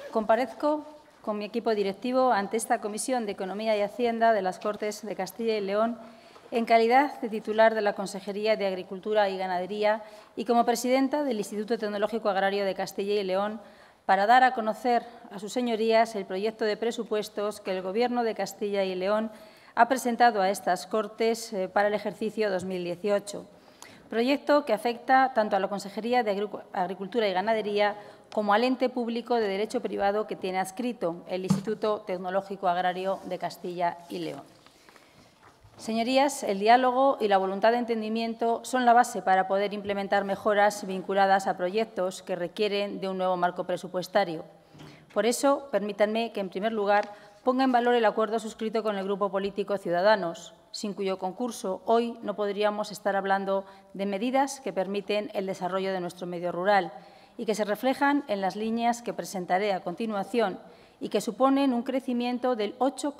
Comparezco con mi equipo directivo ante esta Comisión de Economía y Hacienda de las Cortes de Castilla y León en calidad de titular de la Consejería de Agricultura y Ganadería y como presidenta del Instituto Tecnológico Agrario de Castilla y León para dar a conocer a sus señorías el proyecto de presupuestos que el Gobierno de Castilla y León ha presentado a estas Cortes para el ejercicio 2018. Proyecto que afecta tanto a la Consejería de Agricultura y Ganadería como al ente público de derecho privado que tiene adscrito el Instituto Tecnológico Agrario de Castilla y León. Señorías, el diálogo y la voluntad de entendimiento son la base para poder implementar mejoras vinculadas a proyectos que requieren de un nuevo marco presupuestario. Por eso, permítanme que, en primer lugar, ponga en valor el acuerdo suscrito con el Grupo Político Ciudadanos, sin cuyo concurso hoy no podríamos estar hablando de medidas que permiten el desarrollo de nuestro medio rural y que se reflejan en las líneas que presentaré a continuación y que suponen un crecimiento del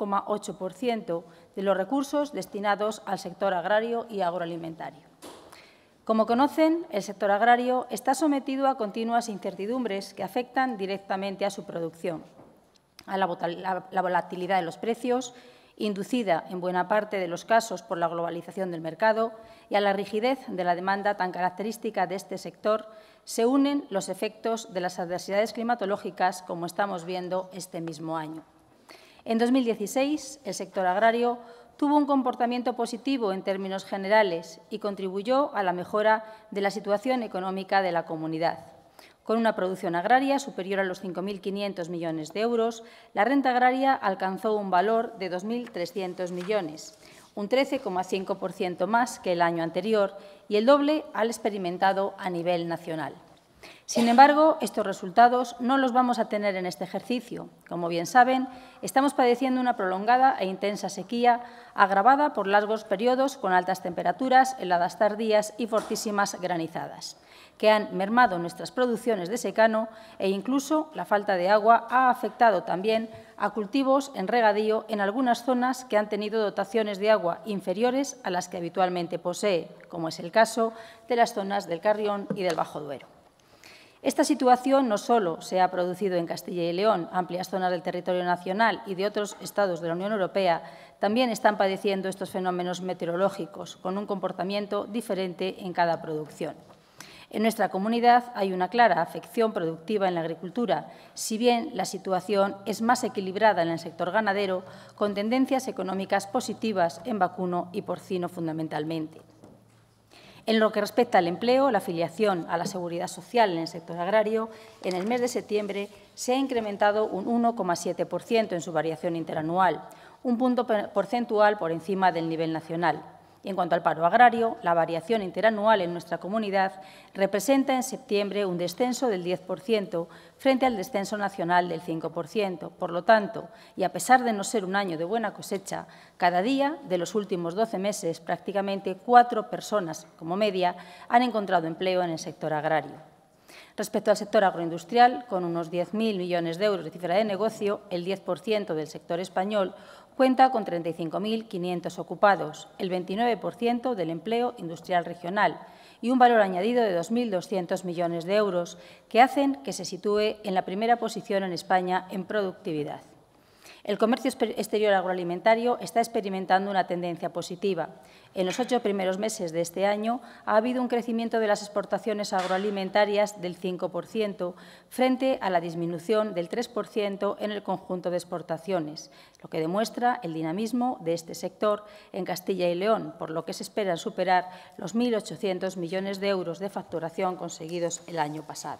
8,8% de los recursos destinados al sector agrario y agroalimentario. Como conocen, el sector agrario está sometido a continuas incertidumbres que afectan directamente a su producción, a la volatilidad de los precios, inducida en buena parte de los casos por la globalización del mercado, y a la rigidez de la demanda tan característica de este sector, se unen los efectos de las adversidades climatológicas, como estamos viendo este mismo año. En 2016, el sector agrario tuvo un comportamiento positivo en términos generales y contribuyó a la mejora de la situación económica de la comunidad. Con una producción agraria superior a los 5.500 millones de euros, la renta agraria alcanzó un valor de 2.300 millones, un 13,5% más que el año anterior y el doble al experimentado a nivel nacional. Sin embargo, estos resultados no los vamos a tener en este ejercicio. Como bien saben, estamos padeciendo una prolongada e intensa sequía agravada por largos periodos con altas temperaturas, heladas tardías y fortísimas granizadas, que han mermado nuestras producciones de secano e incluso la falta de agua ha afectado también a cultivos en regadío en algunas zonas que han tenido dotaciones de agua inferiores a las que habitualmente posee, como es el caso de las zonas del Carrión y del Bajo Duero. Esta situación no solo se ha producido en Castilla y León, amplias zonas del territorio nacional y de otros estados de la Unión Europea también están padeciendo estos fenómenos meteorológicos, con un comportamiento diferente en cada producción. En nuestra comunidad hay una clara afección productiva en la agricultura, si bien la situación es más equilibrada en el sector ganadero, con tendencias económicas positivas en vacuno y porcino fundamentalmente. En lo que respecta al empleo, la afiliación a la seguridad social en el sector agrario, en el mes de septiembre se ha incrementado un 1,7% en su variación interanual, un punto porcentual por encima del nivel nacional. Y en cuanto al paro agrario, la variación interanual en nuestra comunidad representa en septiembre un descenso del 10% frente al descenso nacional del 5%. Por lo tanto, y a pesar de no ser un año de buena cosecha, cada día de los últimos 12 meses prácticamente 4 personas, como media, han encontrado empleo en el sector agrario. Respecto al sector agroindustrial, con unos 10.000 millones de euros de cifra de negocio, el 10% del sector español cuenta con 35.500 ocupados, el 29% del empleo industrial regional y un valor añadido de 2.200 millones de euros, que hacen que se sitúe en la primera posición en España en productividad. El comercio exterior agroalimentario está experimentando una tendencia positiva. En los 8 primeros meses de este año ha habido un crecimiento de las exportaciones agroalimentarias del 5% frente a la disminución del 3% en el conjunto de exportaciones, lo que demuestra el dinamismo de este sector en Castilla y León, por lo que se espera superar los 1.800 millones de euros de facturación conseguidos el año pasado.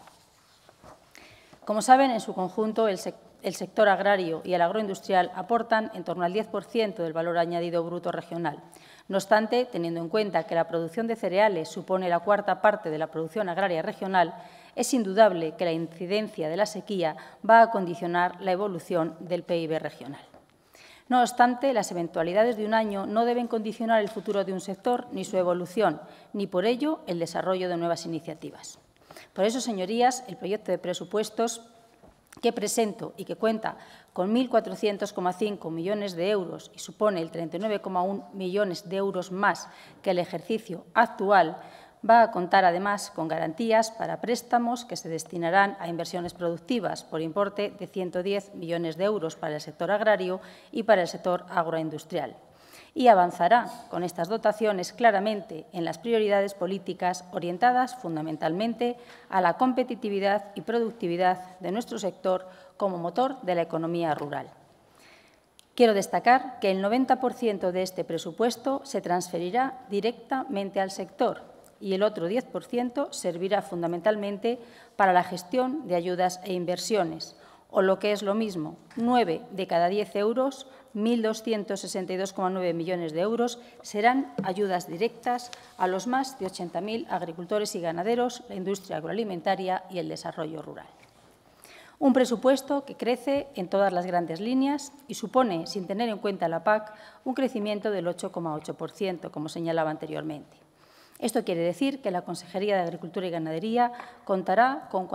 Como saben, en su conjunto, el sector agrario y el agroindustrial aportan en torno al 10% del valor añadido bruto regional. No obstante, teniendo en cuenta que la producción de cereales supone la cuarta parte de la producción agraria regional, es indudable que la incidencia de la sequía va a condicionar la evolución del PIB regional. No obstante, las eventualidades de un año no deben condicionar el futuro de un sector ni su evolución, ni por ello el desarrollo de nuevas iniciativas. Por eso, señorías, el proyecto de presupuestos que presento y que cuenta con 1.400,5 millones de euros y supone el 39,1 millones de euros más que el ejercicio actual, va a contar, además, con garantías para préstamos que se destinarán a inversiones productivas por importe de 110 millones de euros para el sector agrario y para el sector agroindustrial. Y avanzará con estas dotaciones claramente en las prioridades políticas orientadas fundamentalmente a la competitividad y productividad de nuestro sector como motor de la economía rural. Quiero destacar que el 90% de este presupuesto se transferirá directamente al sector y el otro 10% servirá fundamentalmente para la gestión de ayudas e inversiones, o lo que es lo mismo, 9 de cada 10 euros, 1.262,9 millones de euros, serán ayudas directas a los más de 80.000 agricultores y ganaderos, la industria agroalimentaria y el desarrollo rural. Un presupuesto que crece en todas las grandes líneas y supone, sin tener en cuenta la PAC, un crecimiento del 8,8%, como señalaba anteriormente. Esto quiere decir que la Consejería de Agricultura y Ganadería contará con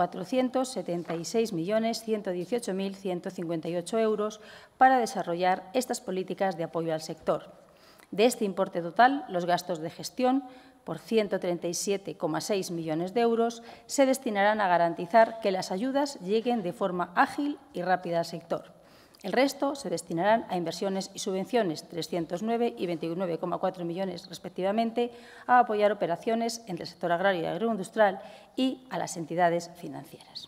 476.118.158 euros para desarrollar estas políticas de apoyo al sector. De este importe total, los gastos de gestión, por 137,6 millones de euros, se destinarán a garantizar que las ayudas lleguen de forma ágil y rápida al sector. El resto se destinarán a inversiones y subvenciones, 309 y 29,4 millones respectivamente, a apoyar operaciones entre el sector agrario y agroindustrial y a las entidades financieras.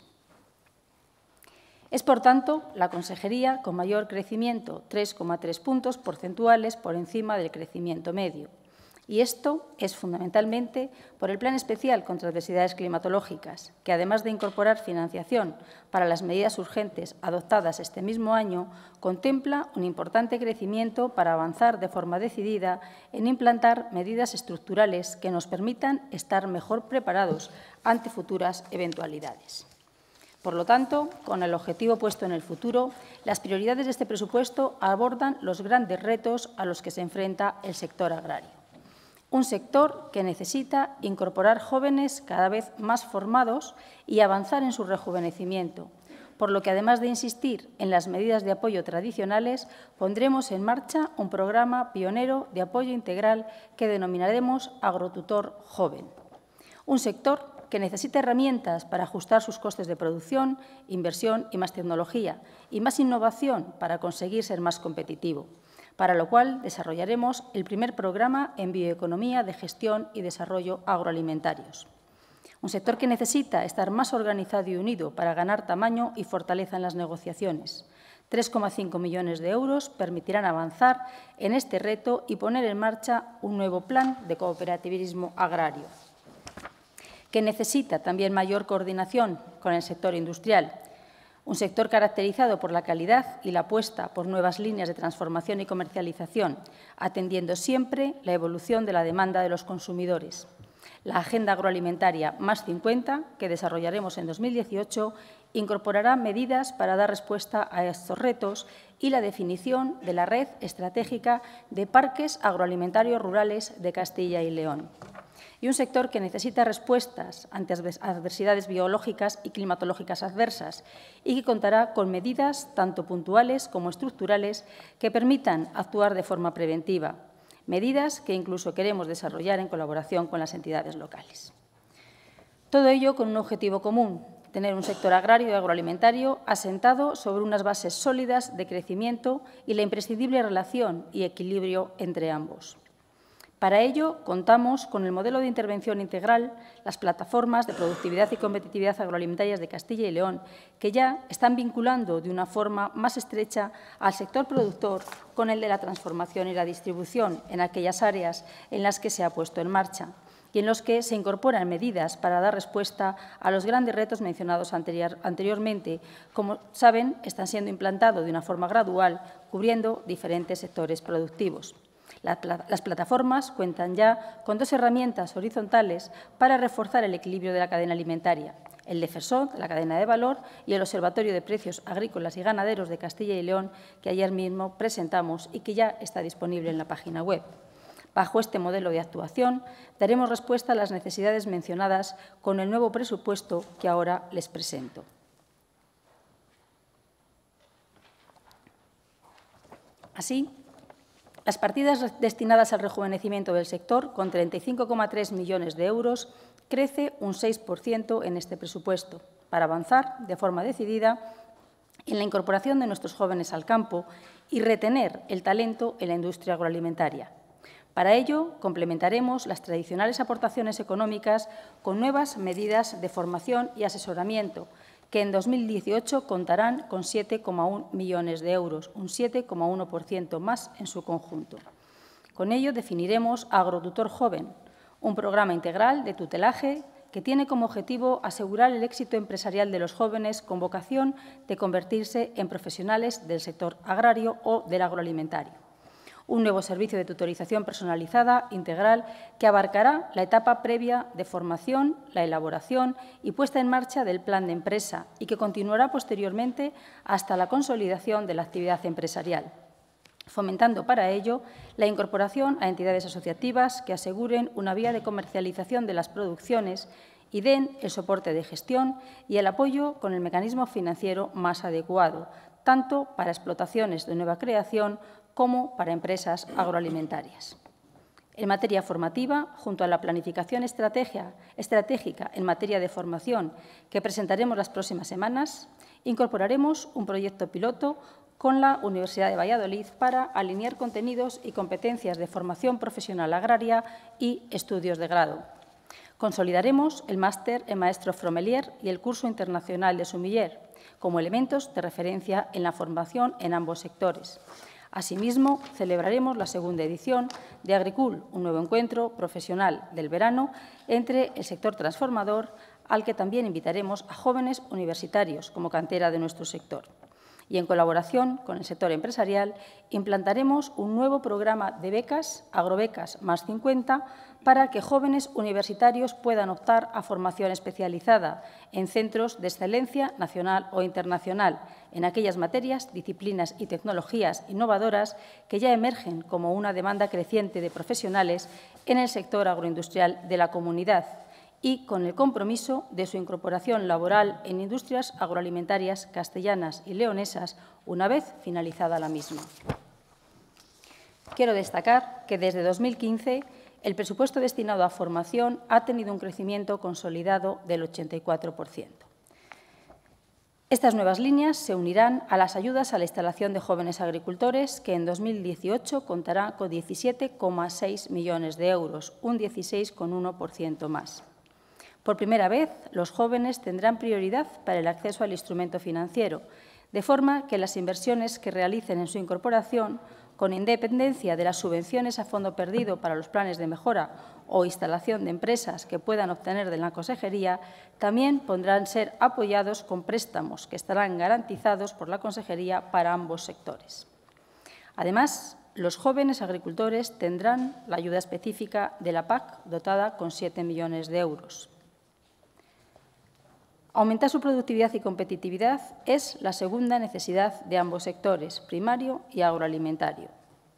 Es, por tanto, la consejería con mayor crecimiento, 3,3 puntos porcentuales por encima del crecimiento medio. Y esto es fundamentalmente por el Plan Especial contra Adversidades Climatológicas, que además de incorporar financiación para las medidas urgentes adoptadas este mismo año, contempla un importante crecimiento para avanzar de forma decidida en implantar medidas estructurales que nos permitan estar mejor preparados ante futuras eventualidades. Por lo tanto, con el objetivo puesto en el futuro, las prioridades de este presupuesto abordan los grandes retos a los que se enfrenta el sector agrario. Un sector que necesita incorporar jóvenes cada vez más formados y avanzar en su rejuvenecimiento, por lo que, además de insistir en las medidas de apoyo tradicionales, pondremos en marcha un programa pionero de apoyo integral que denominaremos Agrotutor Joven. Un sector que necesita herramientas para ajustar sus costes de producción, inversión y más tecnología, y más innovación para conseguir ser más competitivo, para lo cual desarrollaremos el primer programa en bioeconomía de gestión y desarrollo agroalimentarios. Un sector que necesita estar más organizado y unido para ganar tamaño y fortaleza en las negociaciones. 3,5 millones de euros permitirán avanzar en este reto y poner en marcha un nuevo plan de cooperativismo agrario, que necesita también mayor coordinación con el sector industrial. Un sector caracterizado por la calidad y la apuesta por nuevas líneas de transformación y comercialización, atendiendo siempre la evolución de la demanda de los consumidores. La Agenda Agroalimentaria +50, que desarrollaremos en 2018, incorporará medidas para dar respuesta a estos retos y la definición de la red estratégica de parques agroalimentarios rurales de Castilla y León. Y un sector que necesita respuestas ante adversidades biológicas y climatológicas adversas y que contará con medidas tanto puntuales como estructurales que permitan actuar de forma preventiva, medidas que incluso queremos desarrollar en colaboración con las entidades locales. Todo ello con un objetivo común: tener un sector agrario y agroalimentario asentado sobre unas bases sólidas de crecimiento y la imprescindible relación y equilibrio entre ambos. Para ello, contamos con el modelo de intervención integral, las plataformas de productividad y competitividad agroalimentarias de Castilla y León, que ya están vinculando de una forma más estrecha al sector productor con el de la transformación y la distribución en aquellas áreas en las que se ha puesto en marcha y en los que se incorporan medidas para dar respuesta a los grandes retos mencionados anteriormente. Como saben, están siendo implantados de una forma gradual, cubriendo diferentes sectores productivos. Las plataformas cuentan ya con 2 herramientas horizontales para reforzar el equilibrio de la cadena alimentaria: el Defensor de la cadena de valor y el Observatorio de Precios Agrícolas y Ganaderos de Castilla y León, que ayer mismo presentamos y que ya está disponible en la página web. Bajo este modelo de actuación, daremos respuesta a las necesidades mencionadas con el nuevo presupuesto que ahora les presento. Así, Las partidas destinadas al rejuvenecimiento del sector, con 35,3 millones de euros, crece un 6% en este presupuesto, para avanzar de forma decidida en la incorporación de nuestros jóvenes al campo y retener el talento en la industria agroalimentaria. Para ello, complementaremos las tradicionales aportaciones económicas con nuevas medidas de formación y asesoramiento, que en 2018 contarán con 7,1 millones de euros, un 7,1% más en su conjunto. Con ello definiremos Agrotutor Joven, un programa integral de tutelaje que tiene como objetivo asegurar el éxito empresarial de los jóvenes con vocación de convertirse en profesionales del sector agrario o del agroalimentario. Un nuevo servicio de tutorización personalizada, integral, que abarcará la etapa previa de formación, la elaboración y puesta en marcha del plan de empresa y que continuará posteriormente hasta la consolidación de la actividad empresarial, fomentando para ello la incorporación a entidades asociativas que aseguren una vía de comercialización de las producciones y den el soporte de gestión y el apoyo con el mecanismo financiero más adecuado, tanto para explotaciones de nueva creación como para empresas agroalimentarias. En materia formativa, junto a la planificación estratégica en materia de formación que presentaremos las próximas semanas, incorporaremos un proyecto piloto con la Universidad de Valladolid para alinear contenidos y competencias de formación profesional agraria y estudios de grado. Consolidaremos el máster en maestro Fromelier y el curso internacional de Sumiller como elementos de referencia en la formación en ambos sectores. Asimismo, celebraremos la segunda edición de Agricul, un nuevo encuentro profesional del verano entre el sector transformador, al que también invitaremos a jóvenes universitarios como cantera de nuestro sector. Y en colaboración con el sector empresarial, implantaremos un nuevo programa de becas, Agrobecas más 50, para que jóvenes universitarios puedan optar a formación especializada en centros de excelencia nacional o internacional, en aquellas materias, disciplinas y tecnologías innovadoras que ya emergen como una demanda creciente de profesionales en el sector agroindustrial de la comunidad, y con el compromiso de su incorporación laboral en industrias agroalimentarias castellanas y leonesas una vez finalizada la misma. Quiero destacar que desde 2015 el presupuesto destinado a formación ha tenido un crecimiento consolidado del 84%. Estas nuevas líneas se unirán a las ayudas a la instalación de jóvenes agricultores, que en 2018 contará con 17,6 millones de euros, un 16,1% más. Por primera vez, los jóvenes tendrán prioridad para el acceso al instrumento financiero, de forma que las inversiones que realicen en su incorporación, con independencia de las subvenciones a fondo perdido para los planes de mejora o instalación de empresas que puedan obtener de la Consejería, también podrán ser apoyados con préstamos que estarán garantizados por la Consejería para ambos sectores. Además, los jóvenes agricultores tendrán la ayuda específica de la PAC, dotada con 7 millones de euros. Aumentar su productividad y competitividad es la segunda necesidad de ambos sectores, primario y agroalimentario.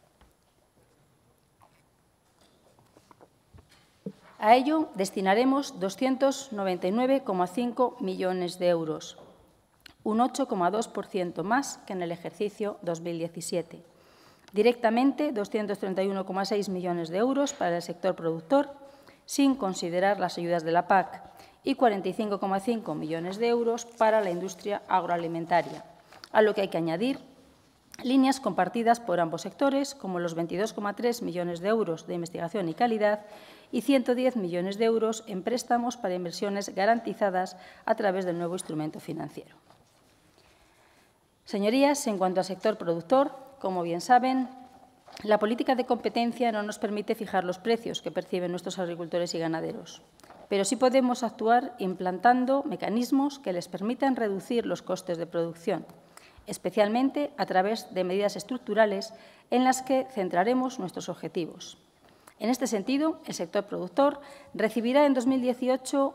A ello destinaremos 299,5 millones de euros, un 8,2% más que en el ejercicio 2017. Directamente, 231,6 millones de euros para el sector productor, sin considerar las ayudas de la PAC, y 45,5 millones de euros para la industria agroalimentaria, a lo que hay que añadir líneas compartidas por ambos sectores, como los 22,3 millones de euros de investigación y calidad y 110 millones de euros en préstamos para inversiones garantizadas a través del nuevo instrumento financiero. Señorías, en cuanto al sector productor, como bien saben, la política de competencia no nos permite fijar los precios que perciben nuestros agricultores y ganaderos, pero sí podemos actuar implantando mecanismos que les permitan reducir los costes de producción, especialmente a través de medidas estructurales en las que centraremos nuestros objetivos. En este sentido, el sector productor recibirá en 2018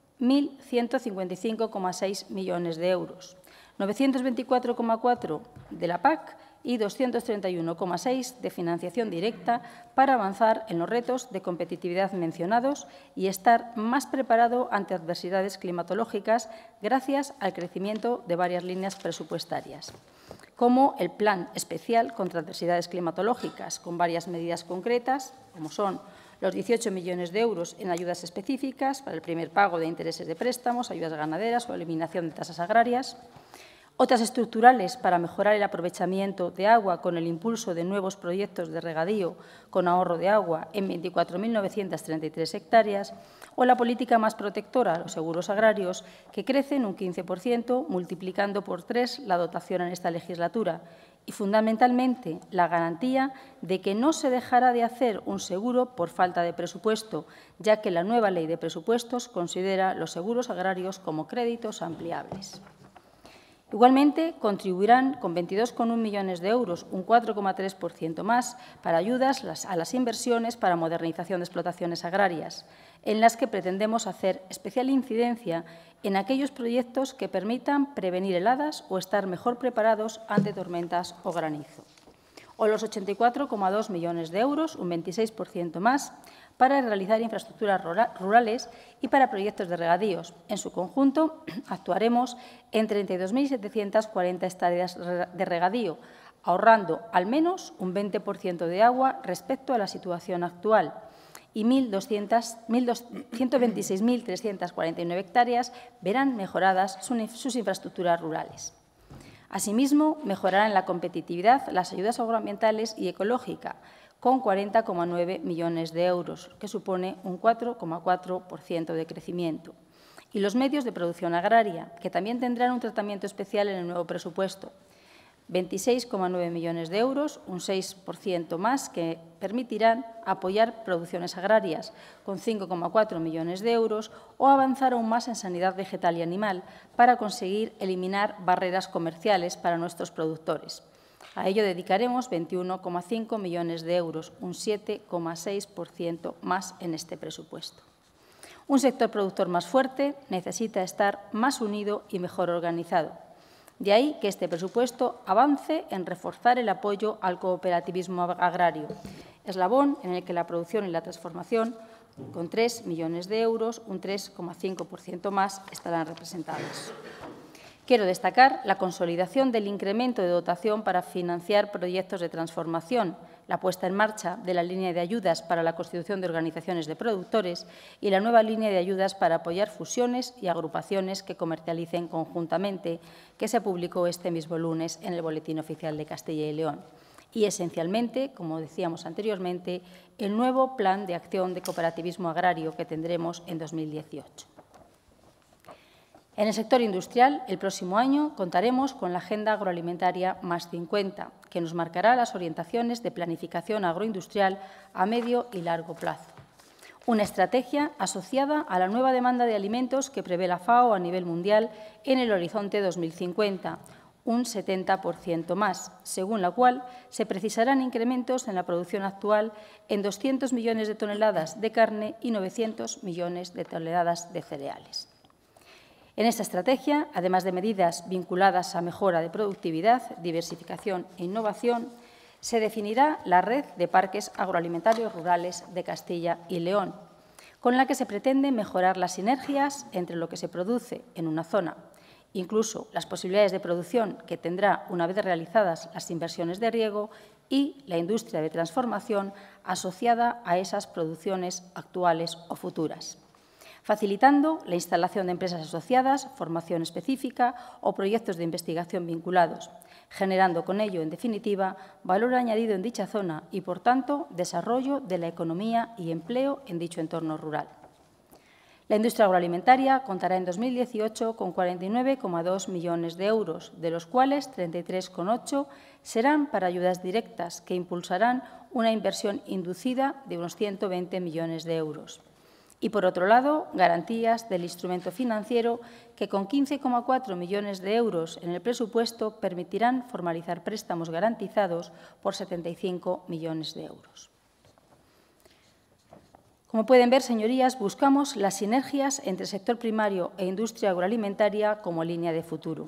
1.155,6 millones de euros, 924,4 de la PAC y 231,6 de financiación directa para avanzar en los retos de competitividad mencionados y estar más preparado ante adversidades climatológicas gracias al crecimiento de varias líneas presupuestarias. como el Plan Especial contra Adversidades Climatológicas, con varias medidas concretas, como son los 18 millones de euros en ayudas específicas para el primer pago de intereses de préstamos, ayudas ganaderas o eliminación de tasas agrarias, otras estructurales para mejorar el aprovechamiento de agua con el impulso de nuevos proyectos de regadío con ahorro de agua en 24.933 hectáreas, o la política más protectora, los seguros agrarios, que crecen un 15%, multiplicando por 3 la dotación en esta legislatura, y fundamentalmente la garantía de que no se dejará de hacer un seguro por falta de presupuesto, ya que la nueva Ley de Presupuestos considera los seguros agrarios como créditos ampliables. Igualmente, contribuirán con 22,1 millones de euros, un 4,3% más, para ayudas a las inversiones para modernización de explotaciones agrarias, en las que pretendemos hacer especial incidencia en aquellos proyectos que permitan prevenir heladas o estar mejor preparados ante tormentas o granizo. O los 84,2 millones de euros, un 26% más, para realizar infraestructuras rurales y para proyectos de regadíos. En su conjunto, actuaremos en 32.740 hectáreas de regadío, ahorrando al menos un 20% de agua respecto a la situación actual, y 126.349 hectáreas verán mejoradas sus infraestructuras rurales. Asimismo, mejorarán la competitividad las ayudas agroambientales y ecológica, con 40,9 millones de euros, que supone un 4,4% de crecimiento. Y los medios de producción agraria, que también tendrán un tratamiento especial en el nuevo presupuesto. 26,9 millones de euros, un 6% más, que permitirán apoyar producciones agrarias, con 5,4 millones de euros, o avanzar aún más en sanidad vegetal y animal para conseguir eliminar barreras comerciales para nuestros productores. A ello dedicaremos 21,5 millones de euros, un 7,6% más en este presupuesto. Un sector productor más fuerte necesita estar más unido y mejor organizado. De ahí que este presupuesto avance en reforzar el apoyo al cooperativismo agrario, eslabón en el que la producción y la transformación, con 3 millones de euros, un 3,5% más, estarán representados. Quiero destacar la consolidación del incremento de dotación para financiar proyectos de transformación, la puesta en marcha de la línea de ayudas para la constitución de organizaciones de productores y la nueva línea de ayudas para apoyar fusiones y agrupaciones que comercialicen conjuntamente, que se publicó este mismo lunes en el Boletín Oficial de Castilla y León. Y, esencialmente, como decíamos anteriormente, el nuevo Plan de Acción de Cooperativismo Agrario que tendremos en 2018. En el sector industrial, el próximo año contaremos con la Agenda Agroalimentaria +50, que nos marcará las orientaciones de planificación agroindustrial a medio y largo plazo. Una estrategia asociada a la nueva demanda de alimentos que prevé la FAO a nivel mundial en el horizonte 2050, un 70% más, según la cual se precisarán incrementos en la producción actual en 200 millones de toneladas de carne y 900 millones de toneladas de cereales. En esta estrategia, además de medidas vinculadas a mejora de productividad, diversificación e innovación, se definirá la red de parques agroalimentarios rurales de Castilla y León, con la que se pretende mejorar las sinergias entre lo que se produce en una zona, incluso las posibilidades de producción que tendrá una vez realizadas las inversiones de riego y la industria de transformación asociada a esas producciones actuales o futuras, facilitando la instalación de empresas asociadas, formación específica o proyectos de investigación vinculados, generando con ello, en definitiva, valor añadido en dicha zona y, por tanto, desarrollo de la economía y empleo en dicho entorno rural. La industria agroalimentaria contará en 2018 con 49,2 millones de euros, de los cuales 33,8 serán para ayudas directas que impulsarán una inversión inducida de unos 120 millones de euros. Y, por otro lado, garantías del instrumento financiero que, con 15,4 millones de euros en el presupuesto, permitirán formalizar préstamos garantizados por 75 millones de euros. Como pueden ver, señorías, buscamos las sinergias entre sector primario e industria agroalimentaria como línea de futuro.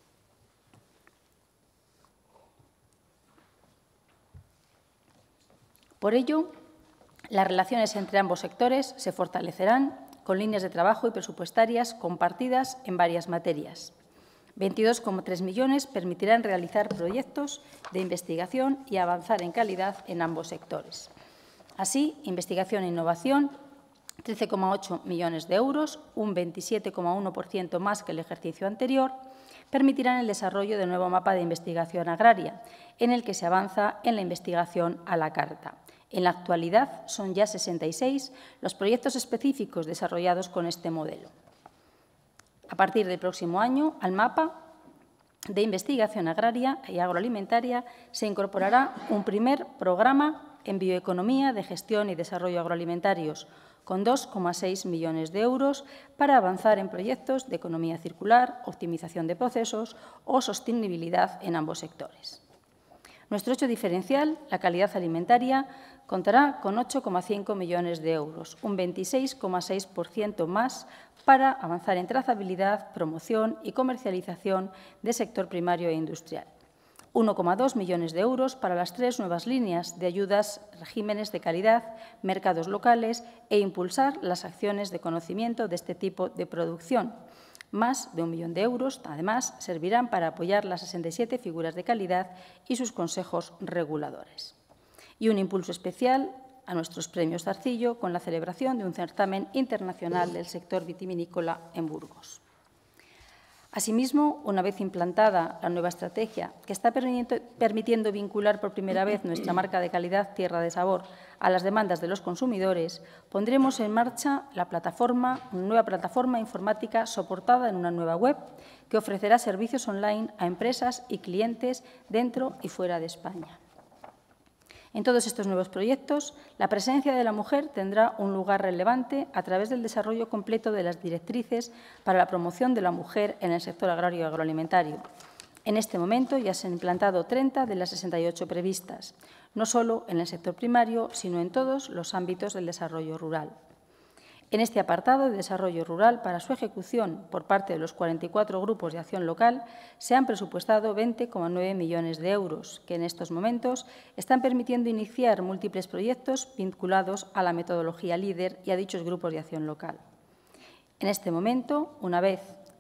Por ello, las relaciones entre ambos sectores se fortalecerán con líneas de trabajo y presupuestarias compartidas en varias materias. 22,3 millones permitirán realizar proyectos de investigación y avanzar en calidad en ambos sectores. Así, investigación e innovación, 13,8 millones de euros, un 27,1% más que el ejercicio anterior, permitirán el desarrollo del nuevo mapa de investigación agraria, en el que se avanza en la investigación a la carta. En la actualidad son ya 66 los proyectos específicos desarrollados con este modelo. A partir del próximo año, al mapa de investigación agraria y agroalimentaria se incorporará un primer programa en bioeconomía de gestión y desarrollo agroalimentarios, con 2,6 millones de euros para avanzar en proyectos de economía circular, optimización de procesos o sostenibilidad en ambos sectores. Nuestro hecho diferencial, la calidad alimentaria, contará con 8,5 millones de euros, un 26,6% más para avanzar en trazabilidad, promoción y comercialización del sector primario e industrial. 1,2 millones de euros para las 3 nuevas líneas de ayudas, regímenes de calidad, mercados locales e impulsar las acciones de conocimiento de este tipo de producción. Más de 1 millón de euros, además, servirán para apoyar las 67 figuras de calidad y sus consejos reguladores. Y un impulso especial a nuestros premios Zarcillo con la celebración de un certamen internacional del sector vitivinícola en Burgos. Asimismo, una vez implantada la nueva estrategia, que está permitiendo vincular por primera vez nuestra marca de calidad Tierra de Sabor a las demandas de los consumidores, pondremos en marcha una nueva plataforma informática soportada en una nueva web que ofrecerá servicios online a empresas y clientes dentro y fuera de España. En todos estos nuevos proyectos, la presencia de la mujer tendrá un lugar relevante a través del desarrollo completo de las directrices para la promoción de la mujer en el sector agrario y agroalimentario. En este momento ya se han implantado 30 de las 68 previstas, no solo en el sector primario, sino en todos los ámbitos del desarrollo rural. En este apartado de desarrollo rural, para su ejecución por parte de los 44 grupos de acción local, se han presupuestado 20,9 millones de euros, que en estos momentos están permitiendo iniciar múltiples proyectos vinculados a la metodología LEADER y a dichos grupos de acción local. En este momento, una vez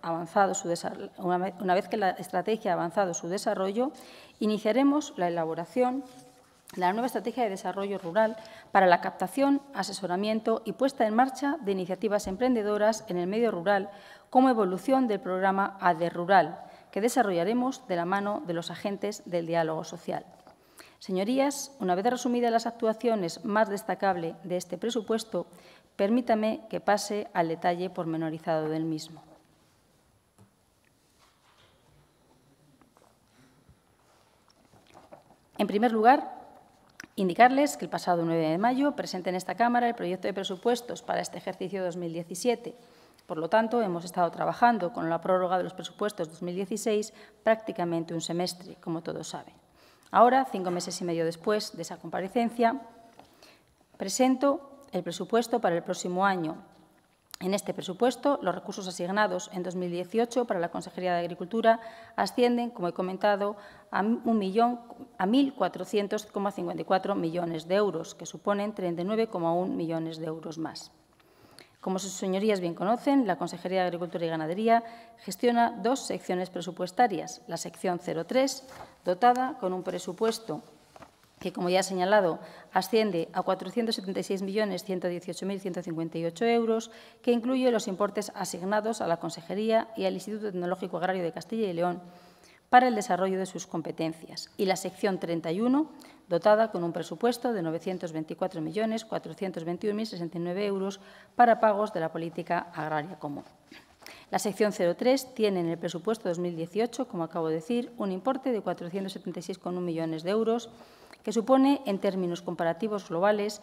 que la estrategia ha avanzado su desarrollo, iniciaremos la elaboración de la nueva estrategia de desarrollo rural para la captación, asesoramiento y puesta en marcha de iniciativas emprendedoras en el medio rural como evolución del programa ADER Rural, que desarrollaremos de la mano de los agentes del diálogo social. Señorías, una vez resumidas las actuaciones más destacables de este presupuesto, permítame que pase al detalle pormenorizado del mismo. En primer lugar, indicarles que el pasado 9 de mayo presenté en esta Cámara el proyecto de presupuestos para este ejercicio 2017. Por lo tanto, hemos estado trabajando con la prórroga de los presupuestos 2016 prácticamente un semestre, como todos saben. Ahora, 5 meses y medio después de esa comparecencia, presento el presupuesto para el próximo año. En este presupuesto, los recursos asignados en 2018 para la Consejería de Agricultura ascienden, como he comentado, a 1.400,54 millones de euros, que suponen 39,1 millones de euros más. Como sus señorías bien conocen, la Consejería de Agricultura y Ganadería gestiona 2 secciones presupuestarias. La sección 03, dotada con un presupuesto que, como ya he señalado, asciende a 476.118.158 euros, que incluye los importes asignados a la Consejería y al Instituto Tecnológico Agrario de Castilla y León para el desarrollo de sus competencias, y la sección 31, dotada con un presupuesto de 924.421.069 euros para pagos de la política agraria común. La sección 03 tiene en el presupuesto 2018, como acabo de decir, un importe de 476,1 millones de euros, que supone, en términos comparativos globales,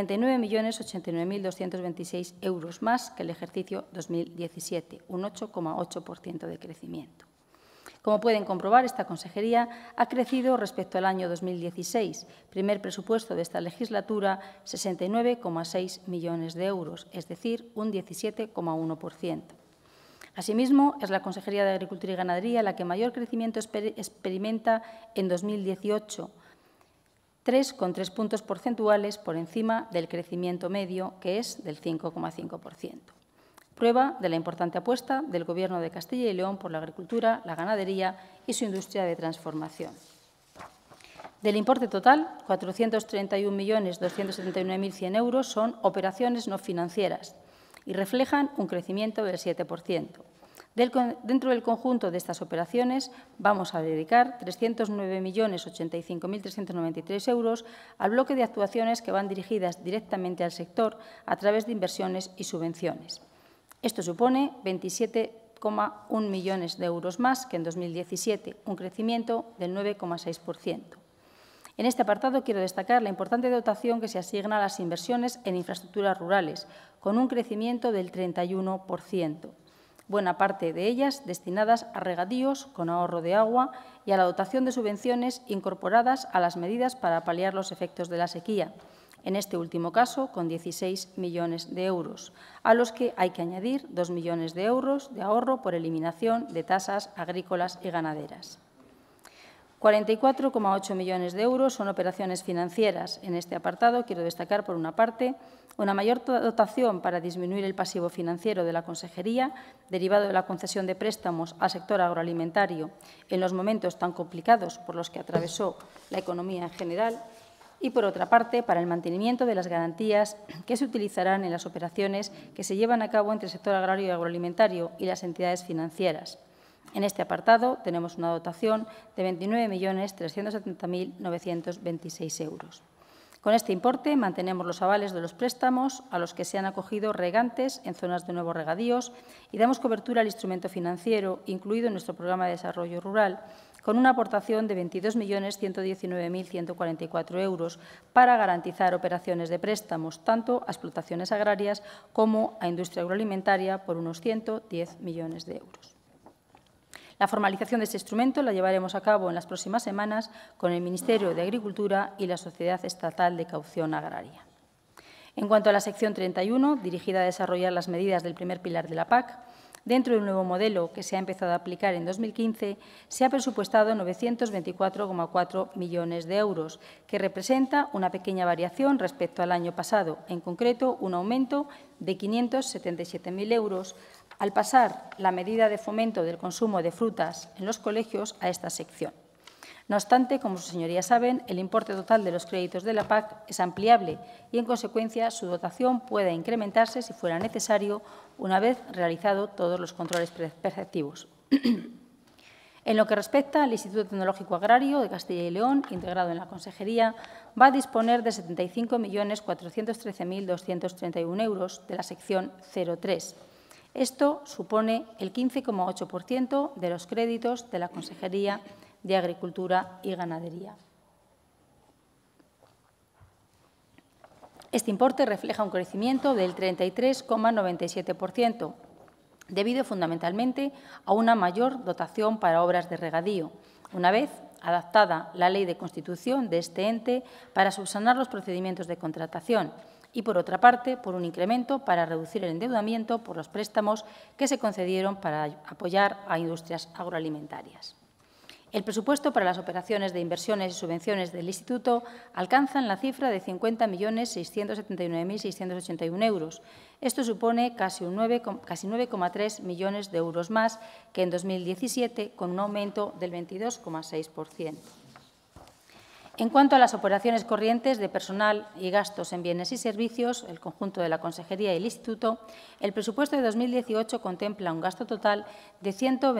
39.089.226 euros más que el ejercicio 2017, un 8,8% de crecimiento. Como pueden comprobar, esta consejería ha crecido respecto al año 2016, primer presupuesto de esta legislatura, 69,6 millones de euros, es decir, un 17,1%. Asimismo, es la Consejería de Agricultura y Ganadería la que mayor crecimiento experimenta en 2018, 3,3 puntos porcentuales por encima del crecimiento medio, que es del 5,5%. prueba de la importante apuesta del Gobierno de Castilla y León por la agricultura, la ganadería y su industria de transformación. Del importe total, 431.279.100 euros son operaciones no financieras y reflejan un crecimiento del 7%. Dentro del conjunto de estas operaciones vamos a dedicar 309.085.393 euros al bloque de actuaciones que van dirigidas directamente al sector a través de inversiones y subvenciones. Esto supone 27,1 millones de euros más que en 2017, un crecimiento del 9,6%. En este apartado quiero destacar la importante dotación que se asigna a las inversiones en infraestructuras rurales, con un crecimiento del 31%. Buena parte de ellas destinadas a regadíos con ahorro de agua y a la dotación de subvenciones incorporadas a las medidas para paliar los efectos de la sequía, en este último caso con 16 millones de euros, a los que hay que añadir 2 millones de euros de ahorro por eliminación de tasas agrícolas y ganaderas. 44,8 millones de euros son operaciones financieras. En este apartado quiero destacar, por una parte, una mayor dotación para disminuir el pasivo financiero de la Consejería, derivado de la concesión de préstamos al sector agroalimentario en los momentos tan complicados por los que atravesó la economía en general, y, por otra parte, para el mantenimiento de las garantías que se utilizarán en las operaciones que se llevan a cabo entre el sector agrario y agroalimentario y las entidades financieras. En este apartado tenemos una dotación de 29.370.926 euros. Con este importe mantenemos los avales de los préstamos a los que se han acogido regantes en zonas de nuevos regadíos y damos cobertura al instrumento financiero incluido en nuestro programa de desarrollo rural, con una aportación de 22.119.144 euros para garantizar operaciones de préstamos tanto a explotaciones agrarias como a industria agroalimentaria por unos 110 millones de euros. La formalización de este instrumento la llevaremos a cabo en las próximas semanas con el Ministerio de Agricultura y la Sociedad Estatal de Caución Agraria. En cuanto a la sección 31, dirigida a desarrollar las medidas del primer pilar de la PAC, dentro del nuevo modelo que se ha empezado a aplicar en 2015, se ha presupuestado 924,4 millones de euros, que representa una pequeña variación respecto al año pasado, en concreto un aumento de 577.000 euros, al pasar la medida de fomento del consumo de frutas en los colegios a esta sección. No obstante, como sus señorías saben, el importe total de los créditos de la PAC es ampliable y, en consecuencia, su dotación puede incrementarse si fuera necesario una vez realizado todos los controles preceptivos. En lo que respecta al Instituto Tecnológico Agrario de Castilla y León, integrado en la Consejería, va a disponer de 75.413.231 euros de la sección 03. Esto supone el 15,8% de los créditos de la Consejería de Agricultura y Ganadería. Este importe refleja un crecimiento del 33,97%, debido fundamentalmente a una mayor dotación para obras de regadío, una vez adaptada la Ley de Constitución de este ente para subsanar los procedimientos de contratación, y, por otra parte, por un incremento para reducir el endeudamiento por los préstamos que se concedieron para apoyar a industrias agroalimentarias. El presupuesto para las operaciones de inversiones y subvenciones del Instituto alcanza la cifra de 50.679.681 euros. Esto supone casi 9,3 millones de euros más que en 2017, con un aumento del 22,6%. En cuanto a las operaciones corrientes de personal y gastos en bienes y servicios, el conjunto de la Consejería y el Instituto, el presupuesto de 2018 contempla un gasto total de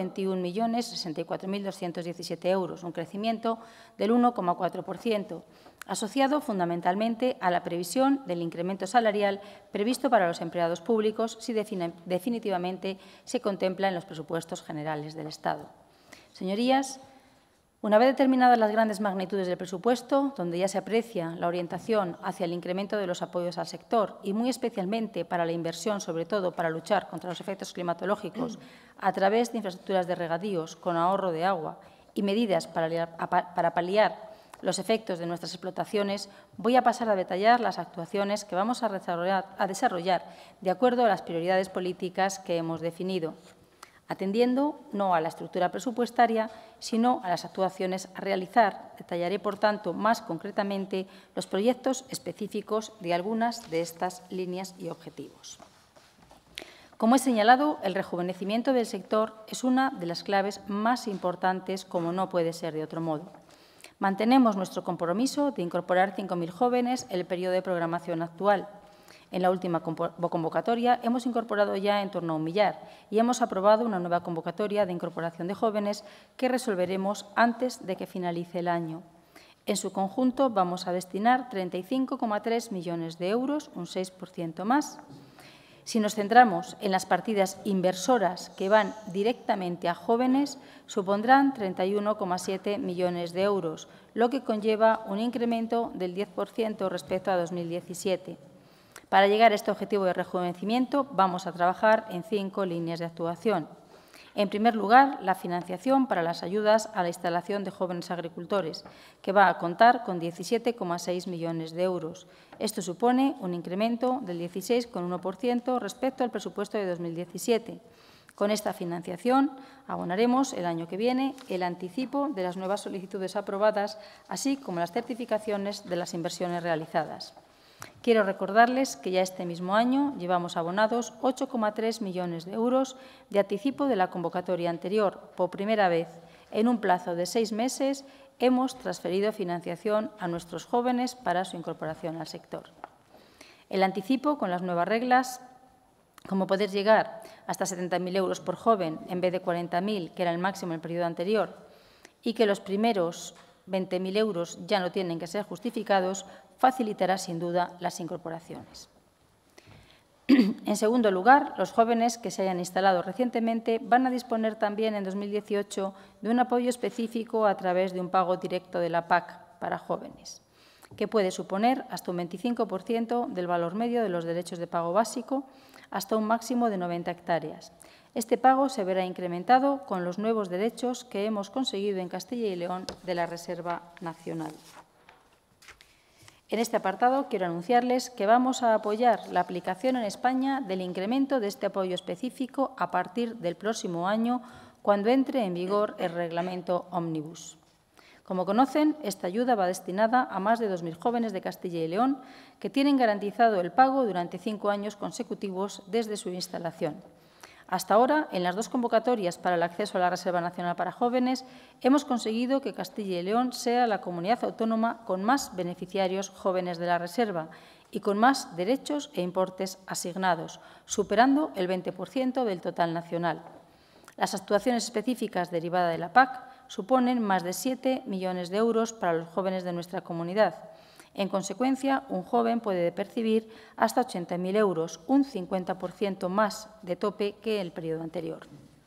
121.064.217 euros, un crecimiento del 1,4%, asociado fundamentalmente a la previsión del incremento salarial previsto para los empleados públicos si definitivamente se contempla en los presupuestos generales del Estado. Señorías, una vez determinadas las grandes magnitudes del presupuesto, donde ya se aprecia la orientación hacia el incremento de los apoyos al sector y muy especialmente para la inversión, sobre todo para luchar contra los efectos climatológicos a través de infraestructuras de regadíos con ahorro de agua y medidas para paliar los efectos de nuestras explotaciones, voy a pasar a detallar las actuaciones que vamos a desarrollar de acuerdo a las prioridades políticas que hemos definido, atendiendo no a la estructura presupuestaria, sino a las actuaciones a realizar. Detallaré, por tanto, más concretamente los proyectos específicos de algunas de estas líneas y objetivos. Como he señalado, el rejuvenecimiento del sector es una de las claves más importantes, como no puede ser de otro modo. Mantenemos nuestro compromiso de incorporar 5.000 jóvenes en el periodo de programación actual. En la última convocatoria hemos incorporado ya en torno a 1 millar y hemos aprobado una nueva convocatoria de incorporación de jóvenes que resolveremos antes de que finalice el año. En su conjunto vamos a destinar 35,3 millones de euros, un 6% más. Si nos centramos en las partidas inversoras que van directamente a jóvenes, supondrán 31,7 millones de euros, lo que conlleva un incremento del 10% respecto a 2017. Para llegar a este objetivo de rejuvenecimiento, vamos a trabajar en 5 líneas de actuación. En primer lugar, la financiación para las ayudas a la instalación de jóvenes agricultores, que va a contar con 17,6 millones de euros. Esto supone un incremento del 16,1% respecto al presupuesto de 2017. Con esta financiación abonaremos el año que viene el anticipo de las nuevas solicitudes aprobadas, así como las certificaciones de las inversiones realizadas. Quiero recordarles que ya este mismo año llevamos abonados 8,3 millones de euros de anticipo de la convocatoria anterior. Por primera vez, en un plazo de 6 meses, hemos transferido financiación a nuestros jóvenes para su incorporación al sector. El anticipo, con las nuevas reglas, como poder llegar hasta 70.000 euros por joven en vez de 40.000, que era el máximo en el periodo anterior, y que los primeros 20.000 euros ya no tienen que ser justificados, facilitará sin duda las incorporaciones. En segundo lugar, los jóvenes que se hayan instalado recientemente van a disponer también en 2018 de un apoyo específico a través de un pago directo de la PAC para jóvenes, que puede suponer hasta un 25% del valor medio de los derechos de pago básico, hasta un máximo de 90 hectáreas. Este pago se verá incrementado con los nuevos derechos que hemos conseguido en Castilla y León de la Reserva Nacional. En este apartado quiero anunciarles que vamos a apoyar la aplicación en España del incremento de este apoyo específico a partir del próximo año, cuando entre en vigor el Reglamento Ómnibus. Como conocen, esta ayuda va destinada a más de 2.000 jóvenes de Castilla y León que tienen garantizado el pago durante 5 años consecutivos desde su instalación. Hasta ahora, en las 2 convocatorias para el acceso a la Reserva Nacional para Jóvenes, hemos conseguido que Castilla y León sea la comunidad autónoma con más beneficiarios jóvenes de la Reserva y con más derechos e importes asignados, superando el 20% del total nacional. Las actuaciones específicas derivadas de la PAC suponen más de 7 millones de euros para los jóvenes de nuestra comunidad. En consecuencia, un joven puede percibir hasta 80.000 euros, un 50% más de tope que el periodo anterior.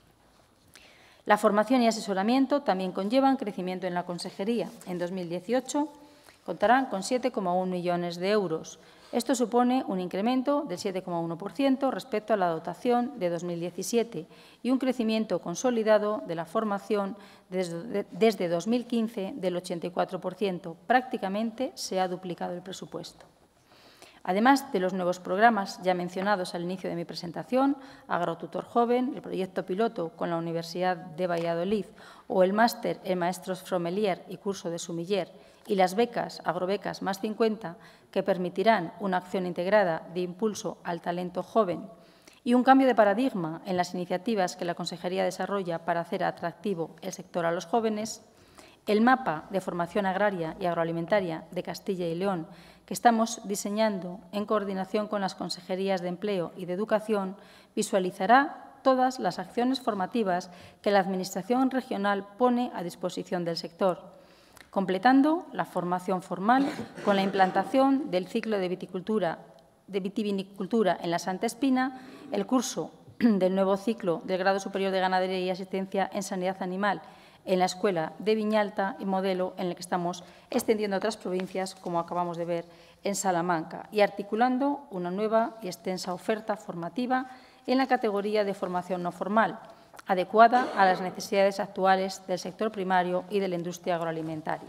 La formación y asesoramiento también conllevan crecimiento en la consejería. En 2018 contarán con 7,1 millones de euros. Esto supone un incremento del 7,1% respecto a la dotación de 2017 y un crecimiento consolidado de la formación desde 2015 del 84%. Prácticamente se ha duplicado el presupuesto. Además de los nuevos programas ya mencionados al inicio de mi presentación, Agrotutor Joven, el proyecto piloto con la Universidad de Valladolid o el máster en Maestros Fromelier y curso de Sumiller y las becas, agrobecas más 50, que permitirán una acción integrada de impulso al talento joven y un cambio de paradigma en las iniciativas que la Consejería desarrolla para hacer atractivo el sector a los jóvenes, el mapa de formación agraria y agroalimentaria de Castilla y León, que estamos diseñando en coordinación con las Consejerías de Empleo y de Educación, visualizará todas las acciones formativas que la Administración regional pone a disposición del sector, completando la formación formal con la implantación del ciclo de vitivinicultura en la Santa Espina, el curso del nuevo ciclo del Grado Superior de Ganadería y Asistencia en Sanidad Animal en la Escuela de Viñalta y modelo en el que estamos extendiendo a otras provincias, como acabamos de ver en Salamanca, y articulando una nueva y extensa oferta formativa en la categoría de formación no formal, adecuada a las necesidades actuales del sector primario y de la industria agroalimentaria.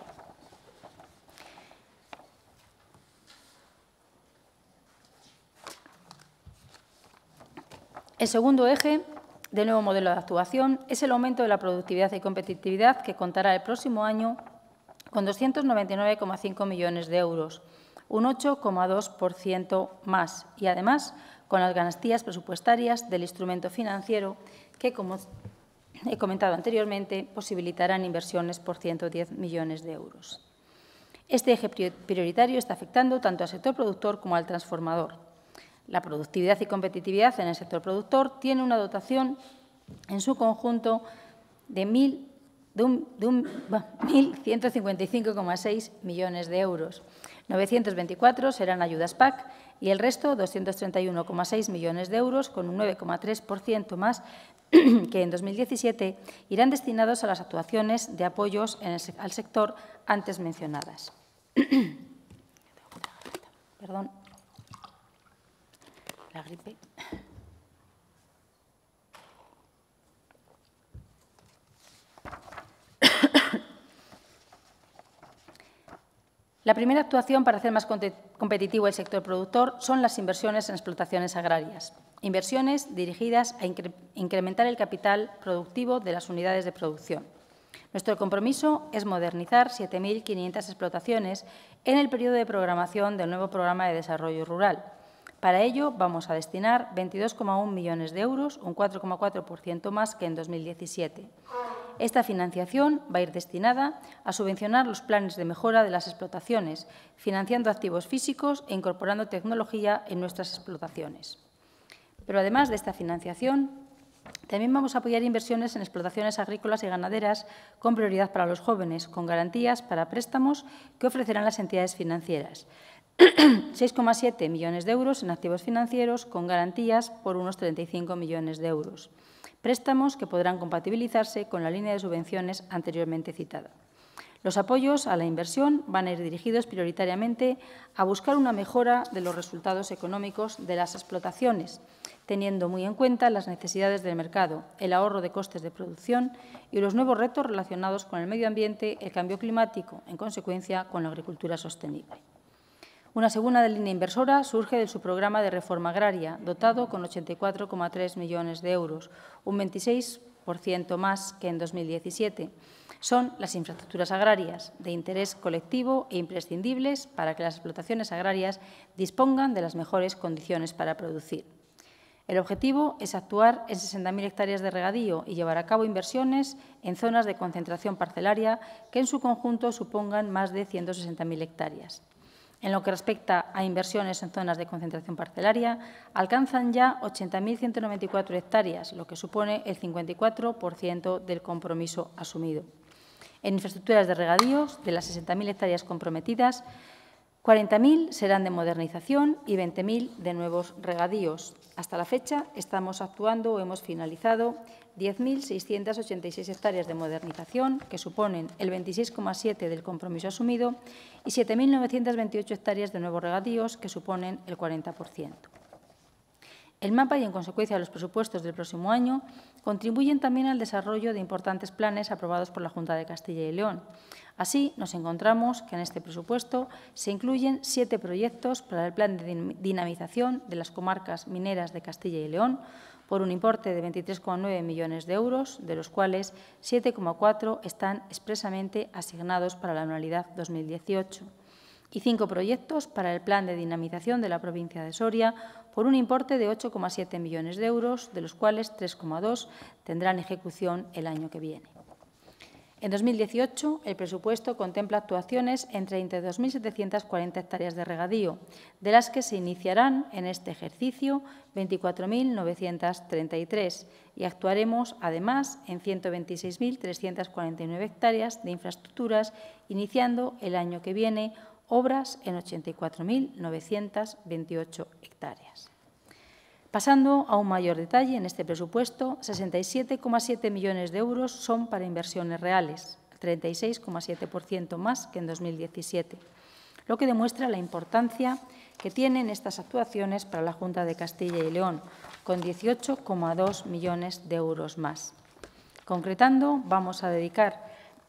El segundo eje del nuevo modelo de actuación es el aumento de la productividad y competitividad, que contará el próximo año con 299,5 millones de euros, un 8,2% más, y además con las garantías presupuestarias del instrumento financiero que, como he comentado anteriormente, posibilitarán inversiones por 110 millones de euros. Este eje prioritario está afectando tanto al sector productor como al transformador. La productividad y competitividad en el sector productor tiene una dotación en su conjunto de 1.155,6 millones de euros. 924 serán ayudas PAC y el resto, 231,6 millones de euros, con un 9,3% más que en 2017, irán destinados a las actuaciones de apoyos al sector antes mencionadas. Perdón. La gripe. La primera actuación para hacer más competitivo el sector productor son las inversiones en explotaciones agrarias. Inversiones dirigidas a incrementar el capital productivo de las unidades de producción. Nuestro compromiso es modernizar 7.500 explotaciones en el periodo de programación del nuevo Programa de Desarrollo Rural. Para ello, vamos a destinar 22,1 millones de euros, un 4,4% más que en 2017. Esta financiación va a ir destinada a subvencionar los planes de mejora de las explotaciones, financiando activos físicos e incorporando tecnología en nuestras explotaciones. Pero además de esta financiación, también vamos a apoyar inversiones en explotaciones agrícolas y ganaderas con prioridad para los jóvenes, con garantías para préstamos que ofrecerán las entidades financieras. 6,7 millones de euros en activos financieros con garantías por unos 35 millones de euros. Préstamos que podrán compatibilizarse con la línea de subvenciones anteriormente citada. Los apoyos a la inversión van a ir dirigidos prioritariamente a buscar una mejora de los resultados económicos de las explotaciones, teniendo muy en cuenta las necesidades del mercado, el ahorro de costes de producción y los nuevos retos relacionados con el medio ambiente, el cambio climático, en consecuencia con la agricultura sostenible. Una segunda línea inversora surge de su programa de reforma agraria, dotado con 84,3 millones de euros, un 26% más que en 2017. Son las infraestructuras agrarias, de interés colectivo e imprescindibles para que las explotaciones agrarias dispongan de las mejores condiciones para producir. El objetivo es actuar en 60.000 hectáreas de regadío y llevar a cabo inversiones en zonas de concentración parcelaria que en su conjunto supongan más de 160.000 hectáreas. En lo que respecta a inversiones en zonas de concentración parcelaria, alcanzan ya 80.194 hectáreas, lo que supone el 54% del compromiso asumido. En infraestructuras de regadíos, de las 60.000 hectáreas comprometidas, 40.000 serán de modernización y 20.000 de nuevos regadíos. Hasta la fecha estamos actuando o hemos finalizado 10.686 hectáreas de modernización, que suponen el 26,7% del compromiso asumido, y 7.928 hectáreas de nuevos regadíos, que suponen el 40%. El mapa y, en consecuencia, los presupuestos del próximo año contribuyen también al desarrollo de importantes planes aprobados por la Junta de Castilla y León. Así, nos encontramos que en este presupuesto se incluyen 7 proyectos para el plan de dinamización de las comarcas mineras de Castilla y León, por un importe de 23,9 millones de euros, de los cuales 7,4 están expresamente asignados para la anualidad 2018, y 5 proyectos para el plan de dinamización de la provincia de Soria, por un importe de 8,7 millones de euros, de los cuales 3,2 tendrán ejecución el año que viene. En 2018, el presupuesto contempla actuaciones en 32.740 hectáreas de regadío, de las que se iniciarán en este ejercicio 24.933 y actuaremos, además, en 126.349 hectáreas de infraestructuras, iniciando el año que viene obras en 84.928 hectáreas. Pasando a un mayor detalle, en este presupuesto, 67,7 millones de euros son para inversiones reales, 36,7% más que en 2017, lo que demuestra la importancia que tienen estas actuaciones para la Junta de Castilla y León, con 18,2 millones de euros más. Concretando, vamos a dedicar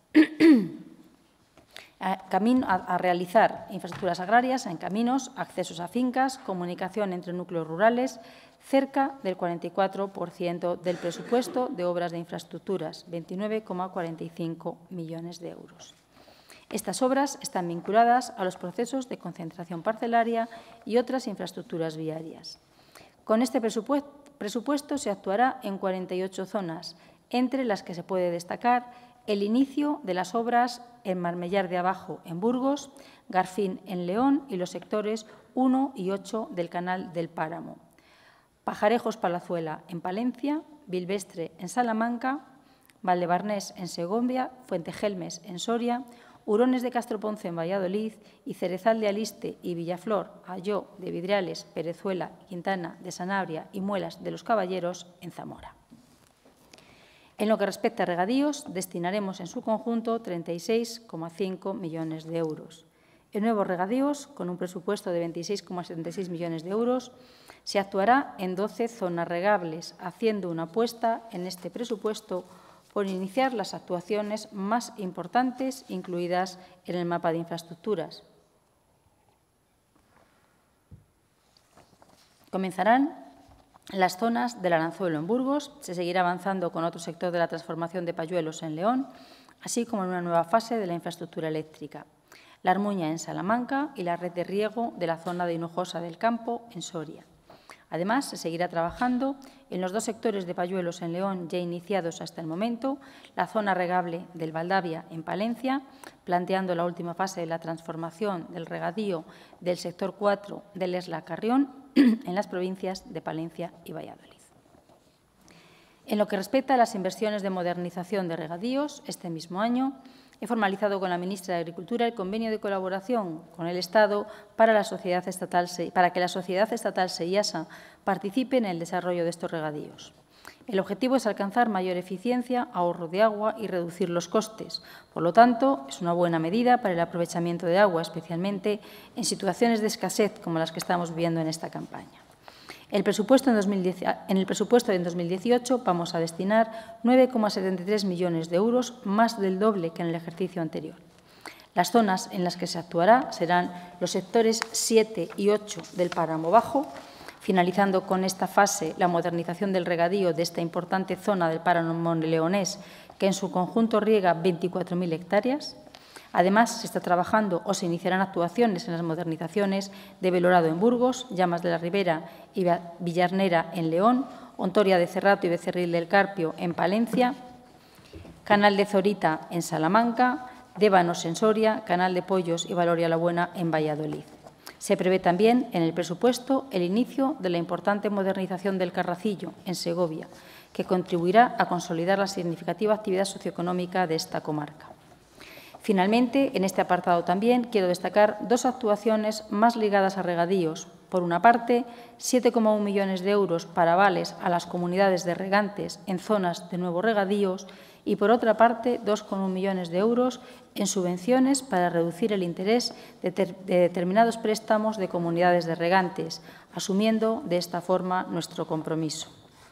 a realizar infraestructuras agrarias en caminos, accesos a fincas, comunicación entre núcleos rurales, cerca del 44% del presupuesto de obras de infraestructuras, 29,45 millones de euros. Estas obras están vinculadas a los procesos de concentración parcelaria y otras infraestructuras viarias. Con este presupuesto se actuará en 48 zonas, entre las que se puede destacar el inicio de las obras en Marmellar de Abajo, en Burgos, Garfín, en León, y los sectores 1 y 8 del Canal del Páramo. Pajarejos Palazuela, en Palencia, Bilvestre, en Salamanca, Valdebarnés, en Segovia, Fuentegelmes, en Soria, Hurones de Castroponce, en Valladolid, y Cerezal de Aliste y Villaflor, Ayó de Vidriales, Perezuela, Quintana de Sanabria y Muelas de los Caballeros, en Zamora. En lo que respecta a regadíos, destinaremos en su conjunto 36,5 millones de euros. En nuevos regadíos, con un presupuesto de 26,76 millones de euros, se actuará en 12 zonas regables, haciendo una apuesta en este presupuesto por iniciar las actuaciones más importantes incluidas en el mapa de infraestructuras. Comenzarán las zonas del Aranzuelo en Burgos, se seguirá avanzando con otro sector de la transformación de Payuelos en León, así como en una nueva fase de la infraestructura eléctrica. La Armuña en Salamanca y la red de riego de la zona de Hinojosa del Campo en Soria. Además, se seguirá trabajando en los 2 sectores de Payuelos en León ya iniciados hasta el momento, la zona regable del Valdavia en Palencia, planteando la última fase de la transformación del regadío del sector 4 del Esla Carrión en las provincias de Palencia y Valladolid. En lo que respecta a las inversiones de modernización de regadíos, este mismo año he formalizado con la ministra de Agricultura el convenio de colaboración con el Estado para que la sociedad estatal SEIASA participe en el desarrollo de estos regadíos. El objetivo es alcanzar mayor eficiencia, ahorro de agua y reducir los costes. Por lo tanto, es una buena medida para el aprovechamiento de agua, especialmente en situaciones de escasez como las que estamos viviendo en esta campaña. En el presupuesto de 2018 vamos a destinar 9,73 millones de euros, más del doble que en el ejercicio anterior. Las zonas en las que se actuará serán los sectores 7 y 8 del Páramo Bajo, finalizando con esta fase la modernización del regadío de esta importante zona del Páramo leonés, que en su conjunto riega 24.000 hectáreas. Además, se está trabajando o se iniciarán actuaciones en las modernizaciones de Belorado en Burgos, Llamas de la Ribera y Villarnera en León, Ontoria de Cerrato y Becerril del Carpio en Palencia, Canal de Zorita en Salamanca, Débanos en Soria, Canal de Pollos y Valoria la Buena en Valladolid. Se prevé también en el presupuesto el inicio de la importante modernización del Carracillo en Segovia, que contribuirá a consolidar la significativa actividad socioeconómica de esta comarca. Finalmente, en este apartado también quiero destacar 2 actuaciones más ligadas a regadíos. Por una parte, 7,1 millones de euros para avales a las comunidades de regantes en zonas de nuevos regadíos y, por otra parte, 2,1 millones de euros en subvenciones para reducir el interés de determinados préstamos de comunidades de regantes, asumiendo de esta forma nuestro compromiso.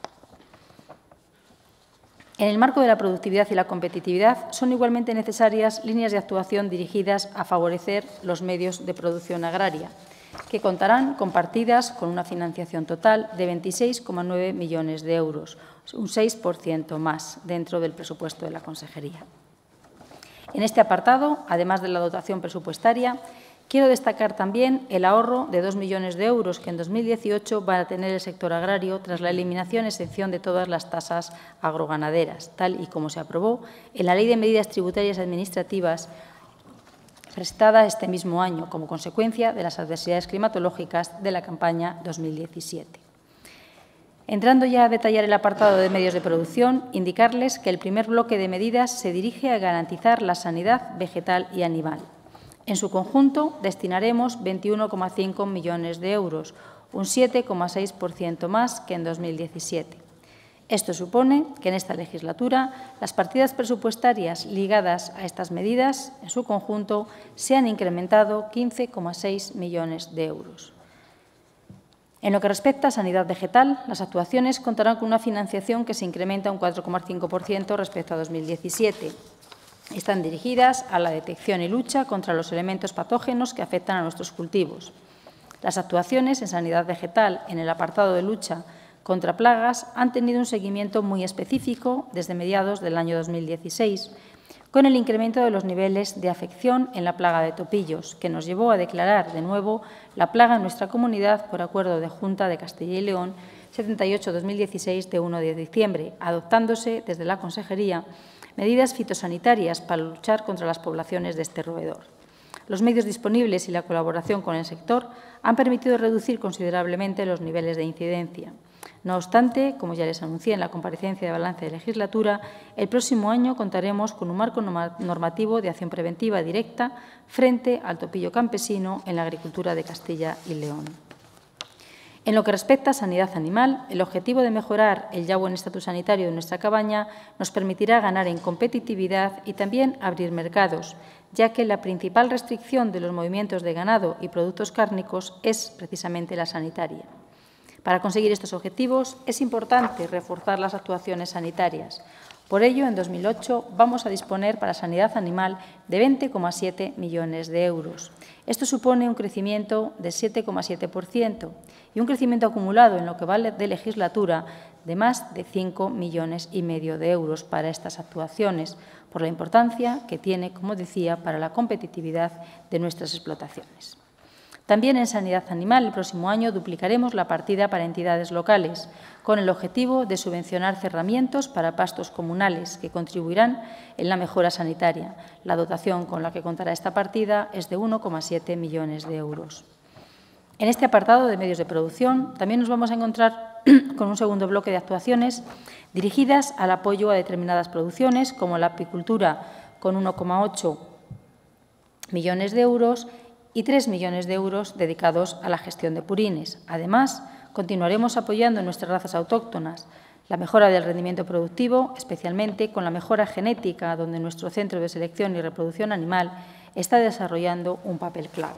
En el marco de la productividad y la competitividad, son igualmente necesarias líneas de actuación dirigidas a favorecer los medios de producción agraria, que contarán con partidas con una financiación total de 26,9 millones de euros, un 6% más dentro del presupuesto de la Consejería. En este apartado, además de la dotación presupuestaria, quiero destacar también el ahorro de 2 millones de euros que en 2018 va a tener el sector agrario tras la eliminación y exención de todas las tasas agroganaderas, tal y como se aprobó en la Ley de Medidas Tributarias y Administrativas presentada este mismo año como consecuencia de las adversidades climatológicas de la campaña 2017. Entrando ya a detallar el apartado de medios de producción, indicarles que el primer bloque de medidas se dirige a garantizar la sanidad vegetal y animal. En su conjunto, destinaremos 21,5 millones de euros, un 7,6% más que en 2017. Esto supone que en esta legislatura las partidas presupuestarias ligadas a estas medidas, en su conjunto, se han incrementado 15,6 millones de euros. En lo que respecta a sanidad vegetal, las actuaciones contarán con una financiación que se incrementa un 4,5% respecto a 2017. Están dirigidas a la detección y lucha contra los elementos patógenos que afectan a nuestros cultivos. Las actuaciones en sanidad vegetal en el apartado de lucha contra plagas han tenido un seguimiento muy específico desde mediados del año 2016, con el incremento de los niveles de afección en la plaga de topillos, que nos llevó a declarar de nuevo la plaga en nuestra comunidad por acuerdo de Junta de Castilla y León 78/2016 de 1 de diciembre, adoptándose desde la Consejería medidas fitosanitarias para luchar contra las poblaciones de este roedor. Los medios disponibles y la colaboración con el sector han permitido reducir considerablemente los niveles de incidencia. No obstante, como ya les anuncié en la comparecencia de balance de legislatura, el próximo año contaremos con un marco normativo de acción preventiva directa frente al topillo campesino en la agricultura de Castilla y León. En lo que respecta a sanidad animal, el objetivo de mejorar el ya buen estatus sanitario de nuestra cabaña nos permitirá ganar en competitividad y también abrir mercados, ya que la principal restricción de los movimientos de ganado y productos cárnicos es precisamente la sanitaria. Para conseguir estos objetivos es importante reforzar las actuaciones sanitarias. Por ello, en 2008 vamos a disponer para sanidad animal de 20,7 millones de euros. Esto supone un crecimiento de 7,7% y un crecimiento acumulado en lo que va de legislatura de más de 5,5 millones de euros para estas actuaciones, por la importancia que tiene, como decía, para la competitividad de nuestras explotaciones. También en sanidad animal, el próximo año duplicaremos la partida para entidades locales, con el objetivo de subvencionar cerramientos para pastos comunales que contribuirán en la mejora sanitaria. La dotación con la que contará esta partida es de 1,7 millones de euros. En este apartado de medios de producción también nos vamos a encontrar con un segundo bloque de actuaciones dirigidas al apoyo a determinadas producciones, como la apicultura, con 1,8 millones de euros, y 3 millones de euros dedicados a la gestión de purines. Además, continuaremos apoyando nuestras razas autóctonas, la mejora del rendimiento productivo, especialmente con la mejora genética, donde nuestro Centro de Selección y Reproducción Animal está desarrollando un papel clave.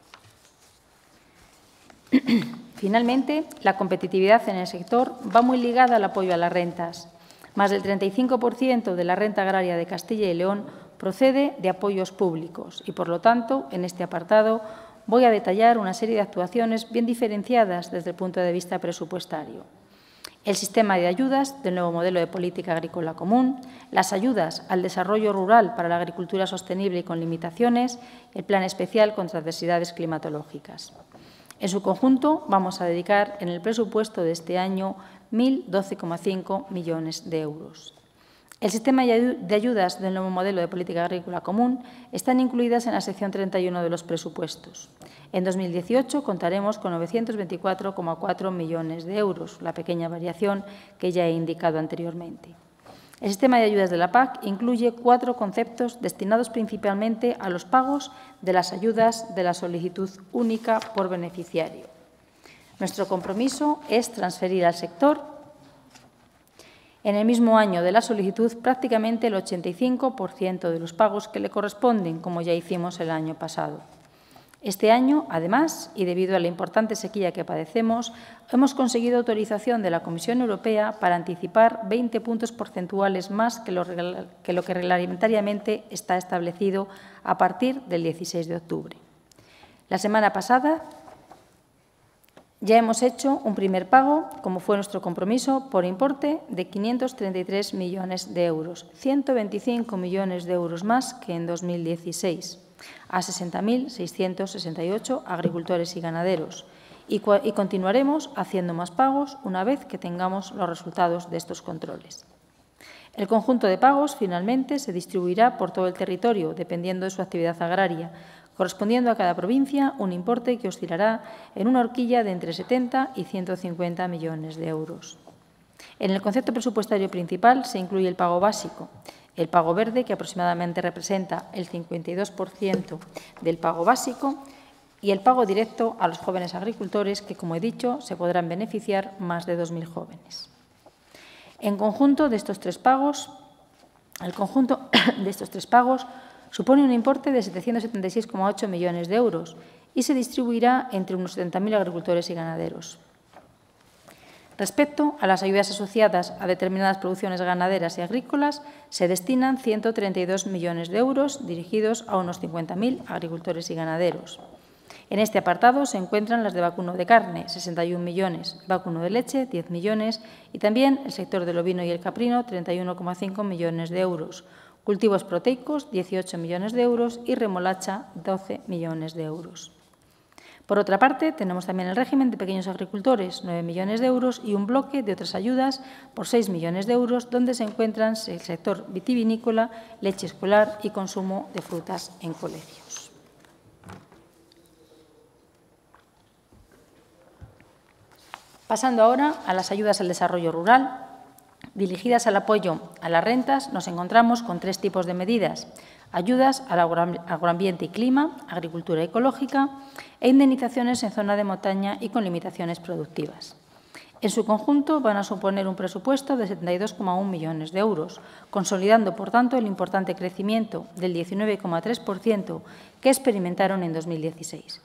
Finalmente, la competitividad en el sector va muy ligada al apoyo a las rentas. Más del 35% de la renta agraria de Castilla y León procede de apoyos públicos y, por lo tanto, en este apartado voy a detallar una serie de actuaciones bien diferenciadas desde el punto de vista presupuestario. El sistema de ayudas del nuevo modelo de política agrícola común, las ayudas al desarrollo rural para la agricultura sostenible y con limitaciones, el plan especial contra adversidades climatológicas. En su conjunto, vamos a dedicar en el presupuesto de este año 1.012,5 millones de euros. El sistema de ayudas del nuevo modelo de política agrícola común están incluidas en la sección 31 de los presupuestos. En 2018 contaremos con 924,4 millones de euros, la pequeña variación que ya he indicado anteriormente. El sistema de ayudas de la PAC incluye 4 conceptos destinados principalmente a los pagos de las ayudas de la solicitud única por beneficiario. Nuestro compromiso es transferir al sector en el mismo año de la solicitud prácticamente el 85% de los pagos que le corresponden, como ya hicimos el año pasado. Este año, además, y debido a la importante sequía que padecemos, hemos conseguido autorización de la Comisión Europea para anticipar 20 puntos porcentuales más que lo que reglamentariamente está establecido a partir del 16 de octubre. La semana pasada ya hemos hecho un primer pago, como fue nuestro compromiso, por importe de 533 millones de euros, 125 millones de euros más que en 2016, a 60.668 agricultores y ganaderos. Y continuaremos haciendo más pagos una vez que tengamos los resultados de estos controles. El conjunto de pagos, finalmente, se distribuirá por todo el territorio, dependiendo de su actividad agraria, correspondiendo a cada provincia un importe que oscilará en una horquilla de entre 70 y 150 millones de euros. En el concepto presupuestario principal se incluye el pago básico, el pago verde, que aproximadamente representa el 52% del pago básico, y el pago directo a los jóvenes agricultores, que, como he dicho, se podrán beneficiar más de 2.000 jóvenes. En conjunto de estos tres pagos, supone un importe de 776,8 millones de euros y se distribuirá entre unos 70.000 agricultores y ganaderos. Respecto a las ayudas asociadas a determinadas producciones ganaderas y agrícolas, se destinan 132 millones de euros dirigidos a unos 50.000 agricultores y ganaderos. En este apartado se encuentran las de vacuno de carne, 61 millones, vacuno de leche, 10 millones y también el sector del ovino y el caprino, 31,5 millones de euros, cultivos proteicos, 18 millones de euros y remolacha, 12 millones de euros. Por otra parte, tenemos también el régimen de pequeños agricultores, 9 millones de euros, y un bloque de otras ayudas por 6 millones de euros, donde se encuentran el sector vitivinícola, leche escolar y consumo de frutas en colegios. Pasando ahora a las ayudas al desarrollo rural. Dirigidas al apoyo a las rentas, nos encontramos con 3 tipos de medidas: ayudas al agroambiente y clima, agricultura ecológica e indemnizaciones en zona de montaña y con limitaciones productivas. En su conjunto van a suponer un presupuesto de 72,1 millones de euros, consolidando, por tanto, el importante crecimiento del 19,3% que experimentaron en 2016.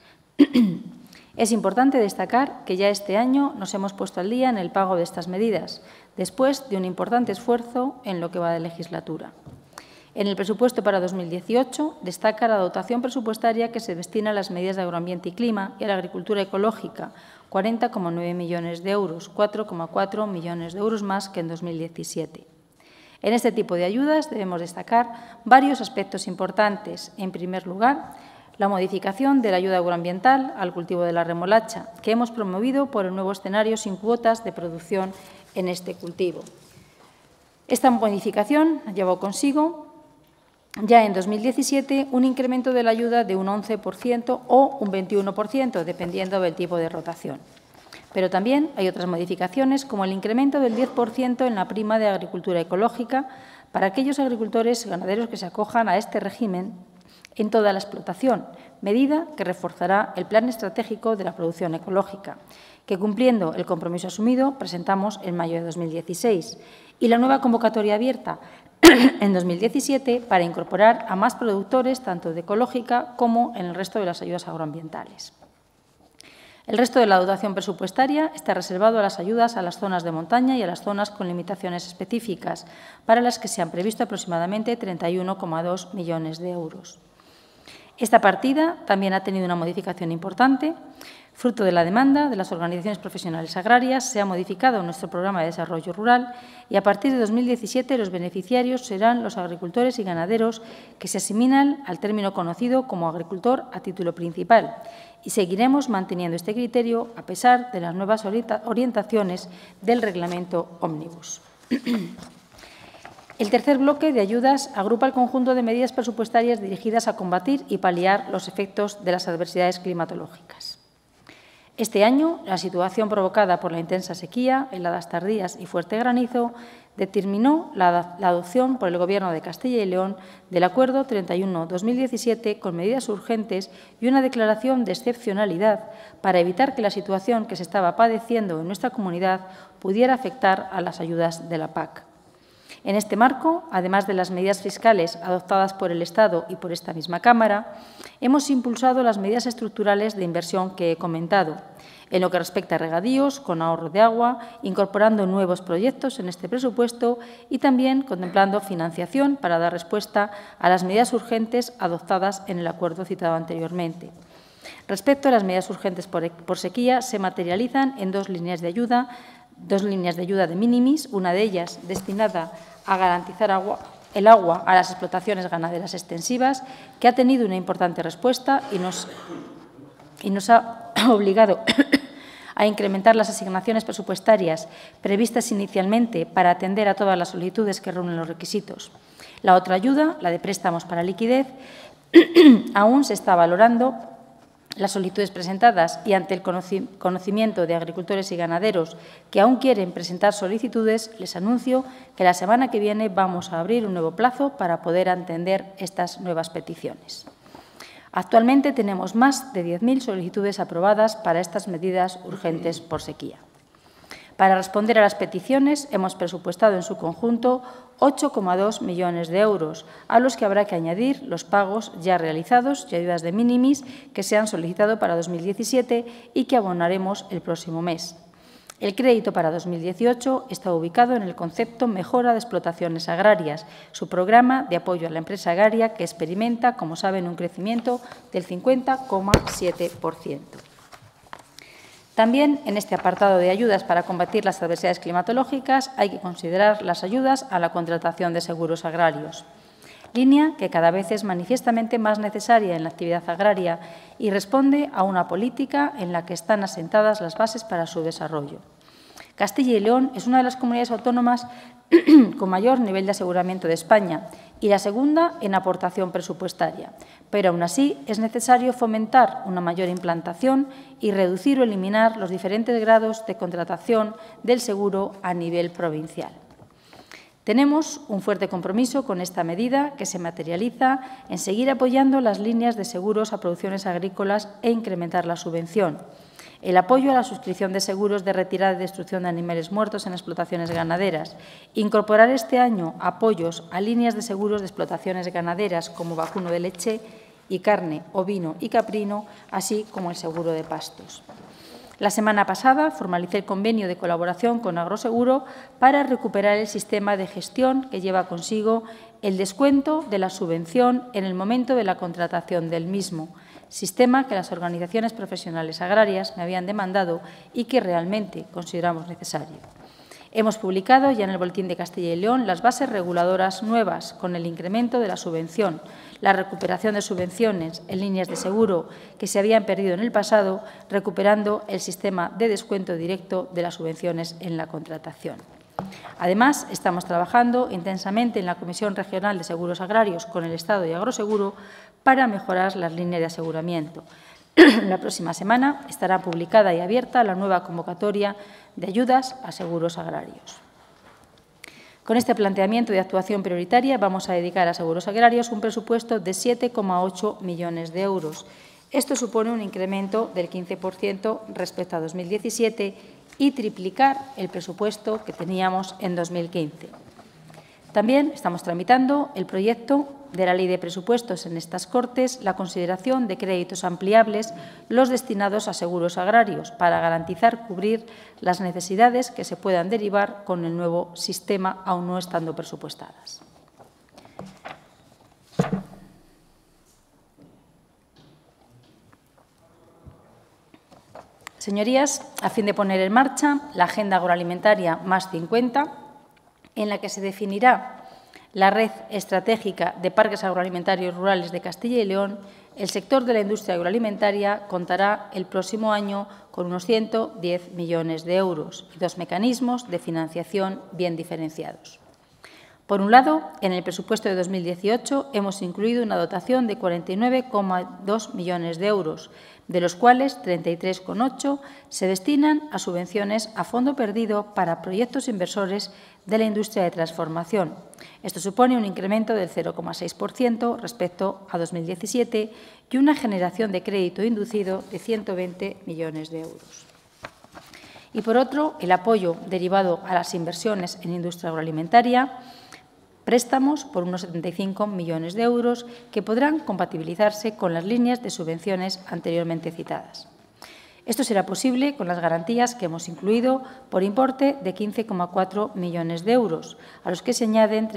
Es importante destacar que ya este año nos hemos puesto al día en el pago de estas medidas, después de un importante esfuerzo en lo que va de legislatura. En el presupuesto para 2018 destaca la dotación presupuestaria que se destina a las medidas de agroambiente y clima y a la agricultura ecológica, 40,9 millones de euros, 4,4 millones de euros más que en 2017. En este tipo de ayudas debemos destacar varios aspectos importantes. En primer lugar, la modificación de la ayuda agroambiental al cultivo de la remolacha, que hemos promovido por el nuevo escenario sin cuotas de producción en este cultivo. Esta modificación llevó consigo ya en 2017 un incremento de la ayuda de un 11% o un 21%, dependiendo del tipo de rotación. Pero también hay otras modificaciones, como el incremento del 10% en la prima de agricultura ecológica para aquellos agricultores y ganaderos que se acojan a este régimen en toda la explotación, medida que reforzará el Plan Estratégico de la Producción Ecológica, que, cumpliendo el compromiso asumido, presentamos en mayo de 2016, y la nueva convocatoria abierta en 2017 para incorporar a más productores, tanto de ecológica como en el resto de las ayudas agroambientales. El resto de la dotación presupuestaria está reservado a las ayudas a las zonas de montaña y a las zonas con limitaciones específicas, para las que se han previsto aproximadamente 31,2 millones de euros. Esta partida también ha tenido una modificación importante. Fruto de la demanda de las organizaciones profesionales agrarias, se ha modificado nuestro programa de desarrollo rural y a partir de 2017 los beneficiarios serán los agricultores y ganaderos que se asimilan al término conocido como agricultor a título principal, y seguiremos manteniendo este criterio a pesar de las nuevas orientaciones del Reglamento Ómnibus. El tercer bloque de ayudas agrupa el conjunto de medidas presupuestarias dirigidas a combatir y paliar los efectos de las adversidades climatológicas. Este año, la situación provocada por la intensa sequía, heladas tardías y fuerte granizo determinó la adopción por el Gobierno de Castilla y León del Acuerdo 31/2017 con medidas urgentes y una declaración de excepcionalidad para evitar que la situación que se estaba padeciendo en nuestra comunidad pudiera afectar a las ayudas de la PAC. En este marco, además de las medidas fiscales adoptadas por el Estado y por esta misma Cámara, hemos impulsado las medidas estructurales de inversión que he comentado, en lo que respecta a regadíos, con ahorro de agua, incorporando nuevos proyectos en este presupuesto y también contemplando financiación para dar respuesta a las medidas urgentes adoptadas en el acuerdo citado anteriormente. Respecto a las medidas urgentes por sequía, se materializan en dos líneas de ayuda de minimis, una de ellas destinada a garantizar el agua a las explotaciones ganaderas extensivas, que ha tenido una importante respuesta y nos ha obligado a incrementar las asignaciones presupuestarias previstas inicialmente para atender a todas las solicitudes que reúnen los requisitos. La otra ayuda, la de préstamos para liquidez, aún se está valorando las solicitudes presentadas y ante el conocimiento de agricultores y ganaderos que aún quieren presentar solicitudes, les anuncio que la semana que viene vamos a abrir un nuevo plazo para poder atender estas nuevas peticiones. Actualmente tenemos más de 10.000 solicitudes aprobadas para estas medidas urgentes por sequía. Para responder a las peticiones, hemos presupuestado en su conjunto 8,2 millones de euros, a los que habrá que añadir los pagos ya realizados y ayudas de minimis que se han solicitado para 2017 y que abonaremos el próximo mes. El crédito para 2018 está ubicado en el concepto Mejora de Explotaciones Agrarias, su programa de apoyo a la empresa agraria que experimenta, como saben, un crecimiento del 50,7%. También en este apartado de ayudas para combatir las adversidades climatológicas hay que considerar las ayudas a la contratación de seguros agrarios. línea que cada vez es manifiestamente más necesaria en la actividad agraria y responde a una política en la que están asentadas las bases para su desarrollo. Castilla y León es una de las comunidades autónomas con mayor nivel de aseguramiento de España y la segunda en aportación presupuestaria, pero aún así es necesario fomentar una mayor implantación y reducir o eliminar los diferentes grados de contratación del seguro a nivel provincial. Tenemos un fuerte compromiso con esta medida que se materializa en seguir apoyando las líneas de seguros a producciones agrícolas e incrementar la subvención. El apoyo a la suscripción de seguros de retirada y destrucción de animales muertos en explotaciones ganaderas. Incorporar este año apoyos a líneas de seguros de explotaciones ganaderas como vacuno de leche y carne, ovino y caprino, así como el seguro de pastos. La semana pasada formalicé el convenio de colaboración con Agroseguro para recuperar el sistema de gestión que lleva consigo el descuento de la subvención en el momento de la contratación del mismo, sistema que las organizaciones profesionales agrarias me habían demandado y que realmente consideramos necesario. Hemos publicado ya en el Boletín de Castilla y León las bases reguladoras nuevas con el incremento de la subvención, la recuperación de subvenciones en líneas de seguro que se habían perdido en el pasado, recuperando el sistema de descuento directo de las subvenciones en la contratación. Además, estamos trabajando intensamente en la Comisión Regional de Seguros Agrarios con el Estado y Agroseguro para mejorar las líneas de aseguramiento. La próxima semana estará publicada y abierta la nueva convocatoria de ayudas a seguros agrarios. Con este planteamiento de actuación prioritaria vamos a dedicar a seguros agrarios un presupuesto de 7,8 millones de euros. Esto supone un incremento del 15% respecto a 2017 y triplicar el presupuesto que teníamos en 2015. También estamos tramitando el proyecto de la Ley de Presupuestos en estas Cortes, la consideración de créditos ampliables, los destinados a seguros agrarios, para garantizar cubrir las necesidades que se puedan derivar con el nuevo sistema, aún no estando presupuestadas. Señorías, a fin de poner en marcha la Agenda Agroalimentaria más 50, en la que se definirá la red estratégica de parques agroalimentarios rurales de Castilla y León, el sector de la industria agroalimentaria contará el próximo año con unos 110 millones de euros y dos mecanismos de financiación bien diferenciados. Por un lado, en el presupuesto de 2018 hemos incluido una dotación de 49,2 millones de euros, de los cuales 33,8 se destinan a subvenciones a fondo perdido para proyectos inversores de la industria de transformación. Esto supone un incremento del 0,6% respecto a 2017 y una generación de crédito inducido de 120 millones de euros. Y, por otro, el apoyo derivado a las inversiones en industria agroalimentaria, préstamos por unos 75 millones de euros que podrán compatibilizarse con las líneas de subvenciones anteriormente citadas. Esto será posible con las garantías que hemos incluido por importe de 15,4 millones de euros, a los que se añaden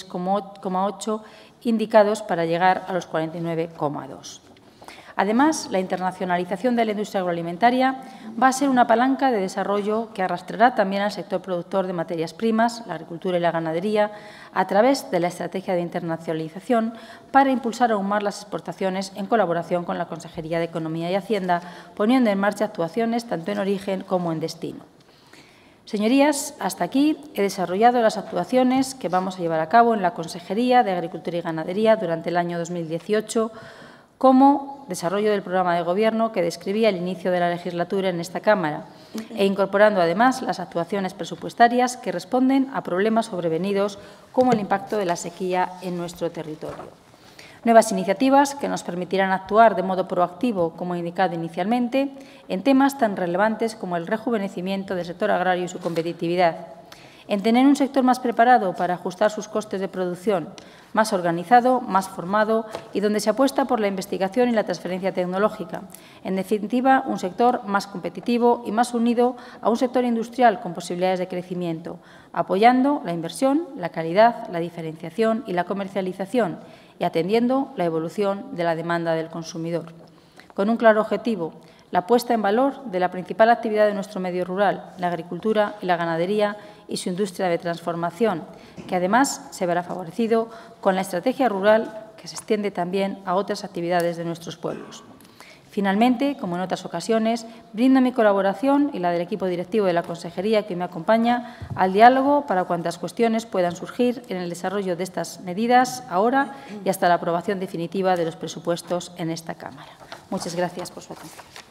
33,8 indicados para llegar a los 49,2. Además, la internacionalización de la industria agroalimentaria va a ser una palanca de desarrollo que arrastrará también al sector productor de materias primas, la agricultura y la ganadería, a través de la estrategia de internacionalización para impulsar aún más las exportaciones en colaboración con la Consejería de Economía y Hacienda, poniendo en marcha actuaciones tanto en origen como en destino. Señorías, hasta aquí he desarrollado las actuaciones que vamos a llevar a cabo en la Consejería de Agricultura y Ganadería durante el año 2018, como desarrollo del programa de Gobierno que describía el inicio de la legislatura en esta Cámara, e incorporando además las actuaciones presupuestarias que responden a problemas sobrevenidos como el impacto de la sequía en nuestro territorio. Nuevas iniciativas que nos permitirán actuar de modo proactivo, como he indicado inicialmente, en temas tan relevantes como el rejuvenecimiento del sector agrario y su competitividad, en tener un sector más preparado para ajustar sus costes de producción, más organizado, más formado y donde se apuesta por la investigación y la transferencia tecnológica. En definitiva, un sector más competitivo y más unido a un sector industrial con posibilidades de crecimiento, apoyando la inversión, la calidad, la diferenciación y la comercialización y atendiendo la evolución de la demanda del consumidor. Con un claro objetivo, la puesta en valor de la principal actividad de nuestro medio rural, la agricultura y la ganadería y su industria de transformación, que además se verá favorecido con la estrategia rural que se extiende también a otras actividades de nuestros pueblos. Finalmente, como en otras ocasiones, brindo mi colaboración y la del equipo directivo de la Consejería que me acompaña al diálogo para cuantas cuestiones puedan surgir en el desarrollo de estas medidas ahora y hasta la aprobación definitiva de los presupuestos en esta Cámara. Muchas gracias por su atención.